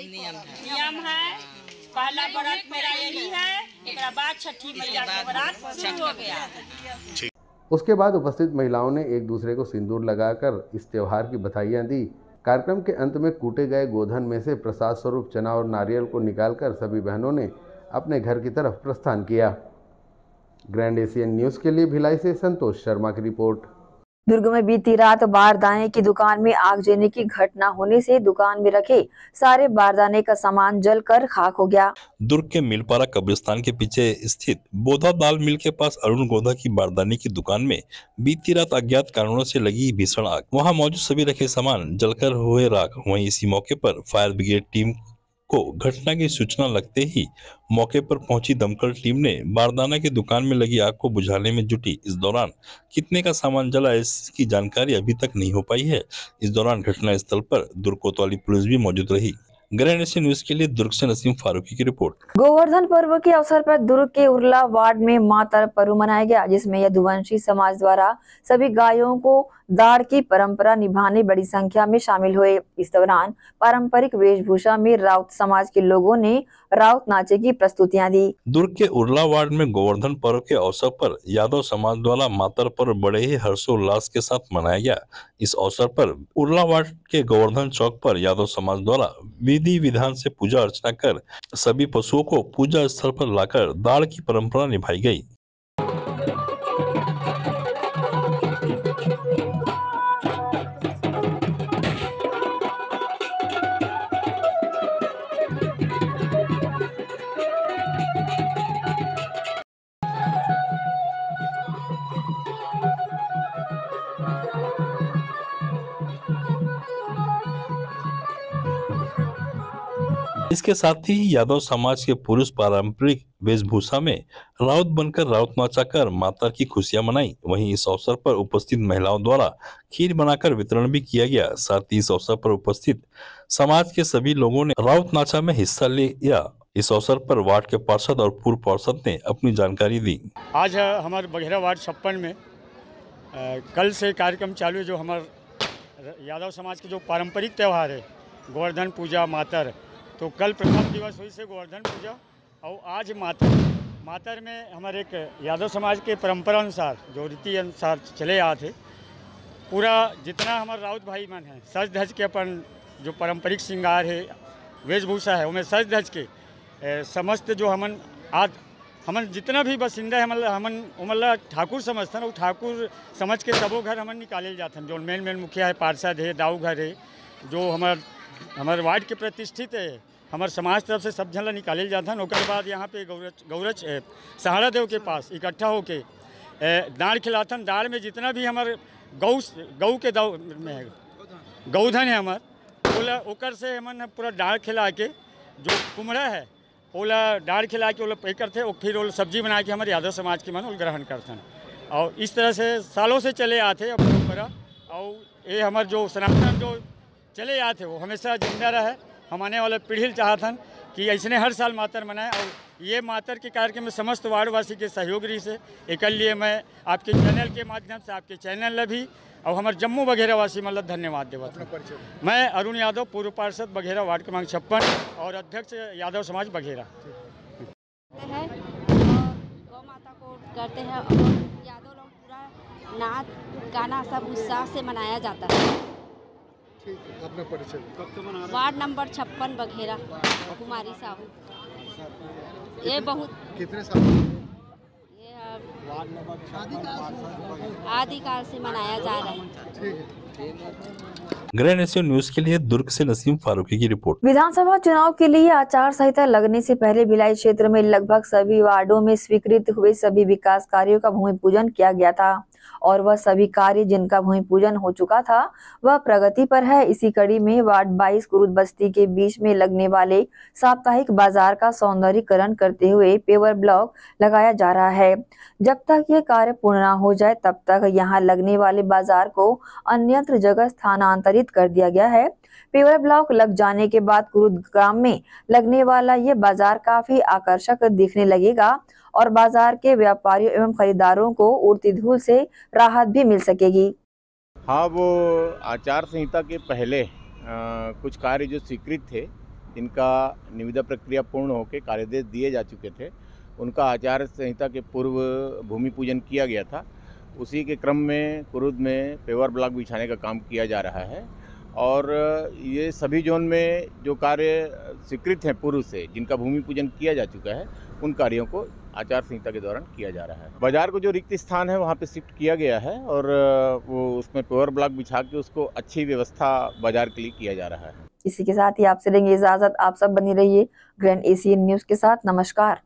नियम है। पहला व्रत मेरा यही है, एक बाद छठी मैया का व्रत शुरू हो गया। उसके बाद उपस्थित महिलाओं ने एक दूसरे को सिंदूर लगाकर इस त्यौहार की बधाइयाँ दी। कार्यक्रम के अंत में कूटे गए गोधन में से प्रसाद स्वरूप चना और नारियल को निकालकर सभी बहनों ने अपने घर की तरफ प्रस्थान किया। ग्रैंड एशियन न्यूज़ के लिए भिलाई से संतोष शर्मा की रिपोर्ट। दुर्ग में बीती रात बारदाने की दुकान में आग लगने की घटना होने से दुकान में रखे सारे बारदाने का सामान जलकर खाक हो गया। दुर्ग के मिलपारा कब्रिस्तान के पीछे स्थित बोधा दाल मिल के पास अरुण गोधा की बारदाने की दुकान में बीती रात अज्ञात कारणों से लगी भीषण आग। वहां मौजूद सभी रखे सामान जलकर हुए राख। वहीं इसी मौके पर फायर ब्रिगेड टीम को घटना की सूचना लगते ही मौके पर पहुंची दमकल टीम ने बारदाना की दुकान में लगी आग को बुझाने में जुटी। इस दौरान कितने का सामान जला इसकी जानकारी अभी तक नहीं हो पाई है। इस दौरान घटना स्थल पर दुर्ग कोतवाली पुलिस भी मौजूद रही। ग्रैंड एशियन न्यूज के लिए दुर्ग से नसीम फारूकी की रिपोर्ट। गोवर्धन पर्व के अवसर पर दुर्ग के उर्ला वार्ड में मातर पर्व मनाया गया, जिसमें यदुवंशी समाज द्वारा सभी गायों को दाढ़ की परंपरा निभाने बड़ी संख्या में शामिल हुए। इस दौरान पारंपरिक वेशभूषा में राउत समाज के लोगों ने राउत नाचे की प्रस्तुतियां दी। दुर्ग के उर्ला वार्ड में गोवर्धन पर्व के अवसर पर यादव समाज द्वारा मातर पर्व बड़े ही हर्षोल्लास के साथ मनाया गया। इस अवसर पर उर्ला वार्ड के गोवर्धन चौक पर यादव समाज द्वारा विधि विधान से पूजा अर्चना कर सभी पशुओं को पूजा स्थल पर लाकर दाढ़ की परंपरा निभाई गई। इसके साथ ही यादव समाज के पुरुष पारंपरिक वेशभूषा में राउत बनकर राउत नाचा कर माता की खुशियां मनाई। वहीं इस अवसर पर उपस्थित महिलाओं द्वारा खीर बनाकर वितरण भी किया गया। साथ ही इस अवसर पर उपस्थित समाज के सभी लोगों ने राउत नाचा में हिस्सा लिया। इस अवसर पर वार्ड के पार्षद और पूर्व पार्षद ने अपनी जानकारी दी। आज हमारे बघेरा वार्ड छप्पन में आ, कल से कार्यक्रम चालू है। जो हमारे यादव समाज के जो पारंपरिक त्यौहार है गोवर्धन पूजा मातर, तो कल प्रथम दिवस हुई से गोवर्धन पूजा और आज मातर। मातर में हमारे एक यादव समाज के परंपरा अनुसार जो रीति अनुसार चले आते पूरा जितना हमारे राउत भाई मन है सज धज के अपन जो पारंपरिक श्रृंगार है वेशभूषा है उनमें सज धज के ए, समस्त जो हमन आज हमन जितना भी बसिंदा है मतलब हमन उमल्ला ठाकुर समझते हैं, वो ठाकुर समझ के सबो घर हमन निकाले जाते हैं। जो मेन मेन मुखिया है, पार्षद है, दाऊ घर है, जो हमारे हमारे वार्ड के प्रतिष्ठित है, हमारे समाज तरफ से सब झन निकाले जाते हैं। उसके बाद यहाँ पे गौरच गौरच सहारा देव के पास इकट्ठा होके दाढ़ खिलाथन। दाढ़ में जितना भी हमारे गौ गौ के दाऊ में है गौधन है हमारे ओला ओकर से हमन पूरा दाढ़ खिला के जो कुमड़ा है ओला दाढ़ खिला के ओला पे करते और फिर ओला सब्जी बना के हमारे यादव समाज के मन ग्रहण करते हैं। और इस तरह से सालों से चले आते परंपरा। और ये हमारे जो सनातन जो चले आते वो हमेशा जिंदा रहे। हम आने वाले पीढ़ी चाहतन कि ऐसे हर साल मातर मनाएं। और ये मातर के कार्यक्रम में समस्त वार्डवासी के सहयोग रही से एक लिए मैं आपके चैनल के माध्यम से आपके चैनल भी और हमारे जम्मू बघेरा वासी मतलब धन्यवाद देवा। मैं अरुण यादव, पूर्व पार्षद बघेरा वार्ड क्रमांक छप्पन और अध्यक्ष यादव समाज बघेरा है और गौ माता को करते हैं। और यादव लोग पूरा नाच गाना सब उत्साह से मनाया जाता है। अपना परिचय कब से मना रहे हैं? वार्ड नंबर छप्पन बघेरा, कुमारी साहू। ये बहुत कितने साल आदिकाल से मनाया जा रहा है। ग्रैंड एशियन न्यूज के लिए दुर्ग से नसीम फारूकी की रिपोर्ट। विधानसभा चुनाव के लिए आचार संहिता लगने से पहले भिलाई क्षेत्र में लगभग सभी वार्डों में स्वीकृत हुए सभी विकास कार्यों का भूमि पूजन किया गया था और वह सभी कार्य जिनका भूमि पूजन हो चुका था वह प्रगति पर है। इसी कड़ी में वार्ड बाईस कुरुद बस्ती के बीच में लगने वाले साप्ताहिक बाजार का सौंदर्यीकरण करते हुए पेवर ब्लॉक लगाया जा रहा है। जब तक यह कार्य पूर्ण न हो जाए तब तक यहां लगने वाले बाजार को अन्यत्र जगह स्थानांतरित कर दिया गया है। पेवर ब्लॉक लग जाने के बाद कुरुद ग्राम में लगने वाला ये बाजार काफी आकर्षक दिखने लगेगा और बाजार के व्यापारियों एवं खरीदारों को उड़ती धूल से राहत भी मिल सकेगी। हाँ, वो आचार संहिता के पहले आ, कुछ कार्य जो स्वीकृत थे इनका निविदा प्रक्रिया पूर्ण होकर कार्यादेश दिए जा चुके थे, उनका आचार संहिता के पूर्व भूमि पूजन किया गया था उसी के क्रम में कुरुद में पेवर ब्लॉक बिछाने का काम किया जा रहा है और ये सभी जोन में जो कार्य स्वीकृत हैं पूर्व से, जिनका भूमि पूजन किया जा चुका है, उन कार्यों को आचार संहिता के दौरान किया जा रहा है। बाजार को जो रिक्त स्थान है वहाँ पे शिफ्ट किया गया है और वो उसमें पेवर ब्लॉक बिछा के उसको अच्छी व्यवस्था बाजार के लिए किया जा रहा है। इसी के साथ ही आपसे लेंगे इजाजत। आप सब बनी रहिए ग्रैंड एशियन न्यूज के साथ। नमस्कार।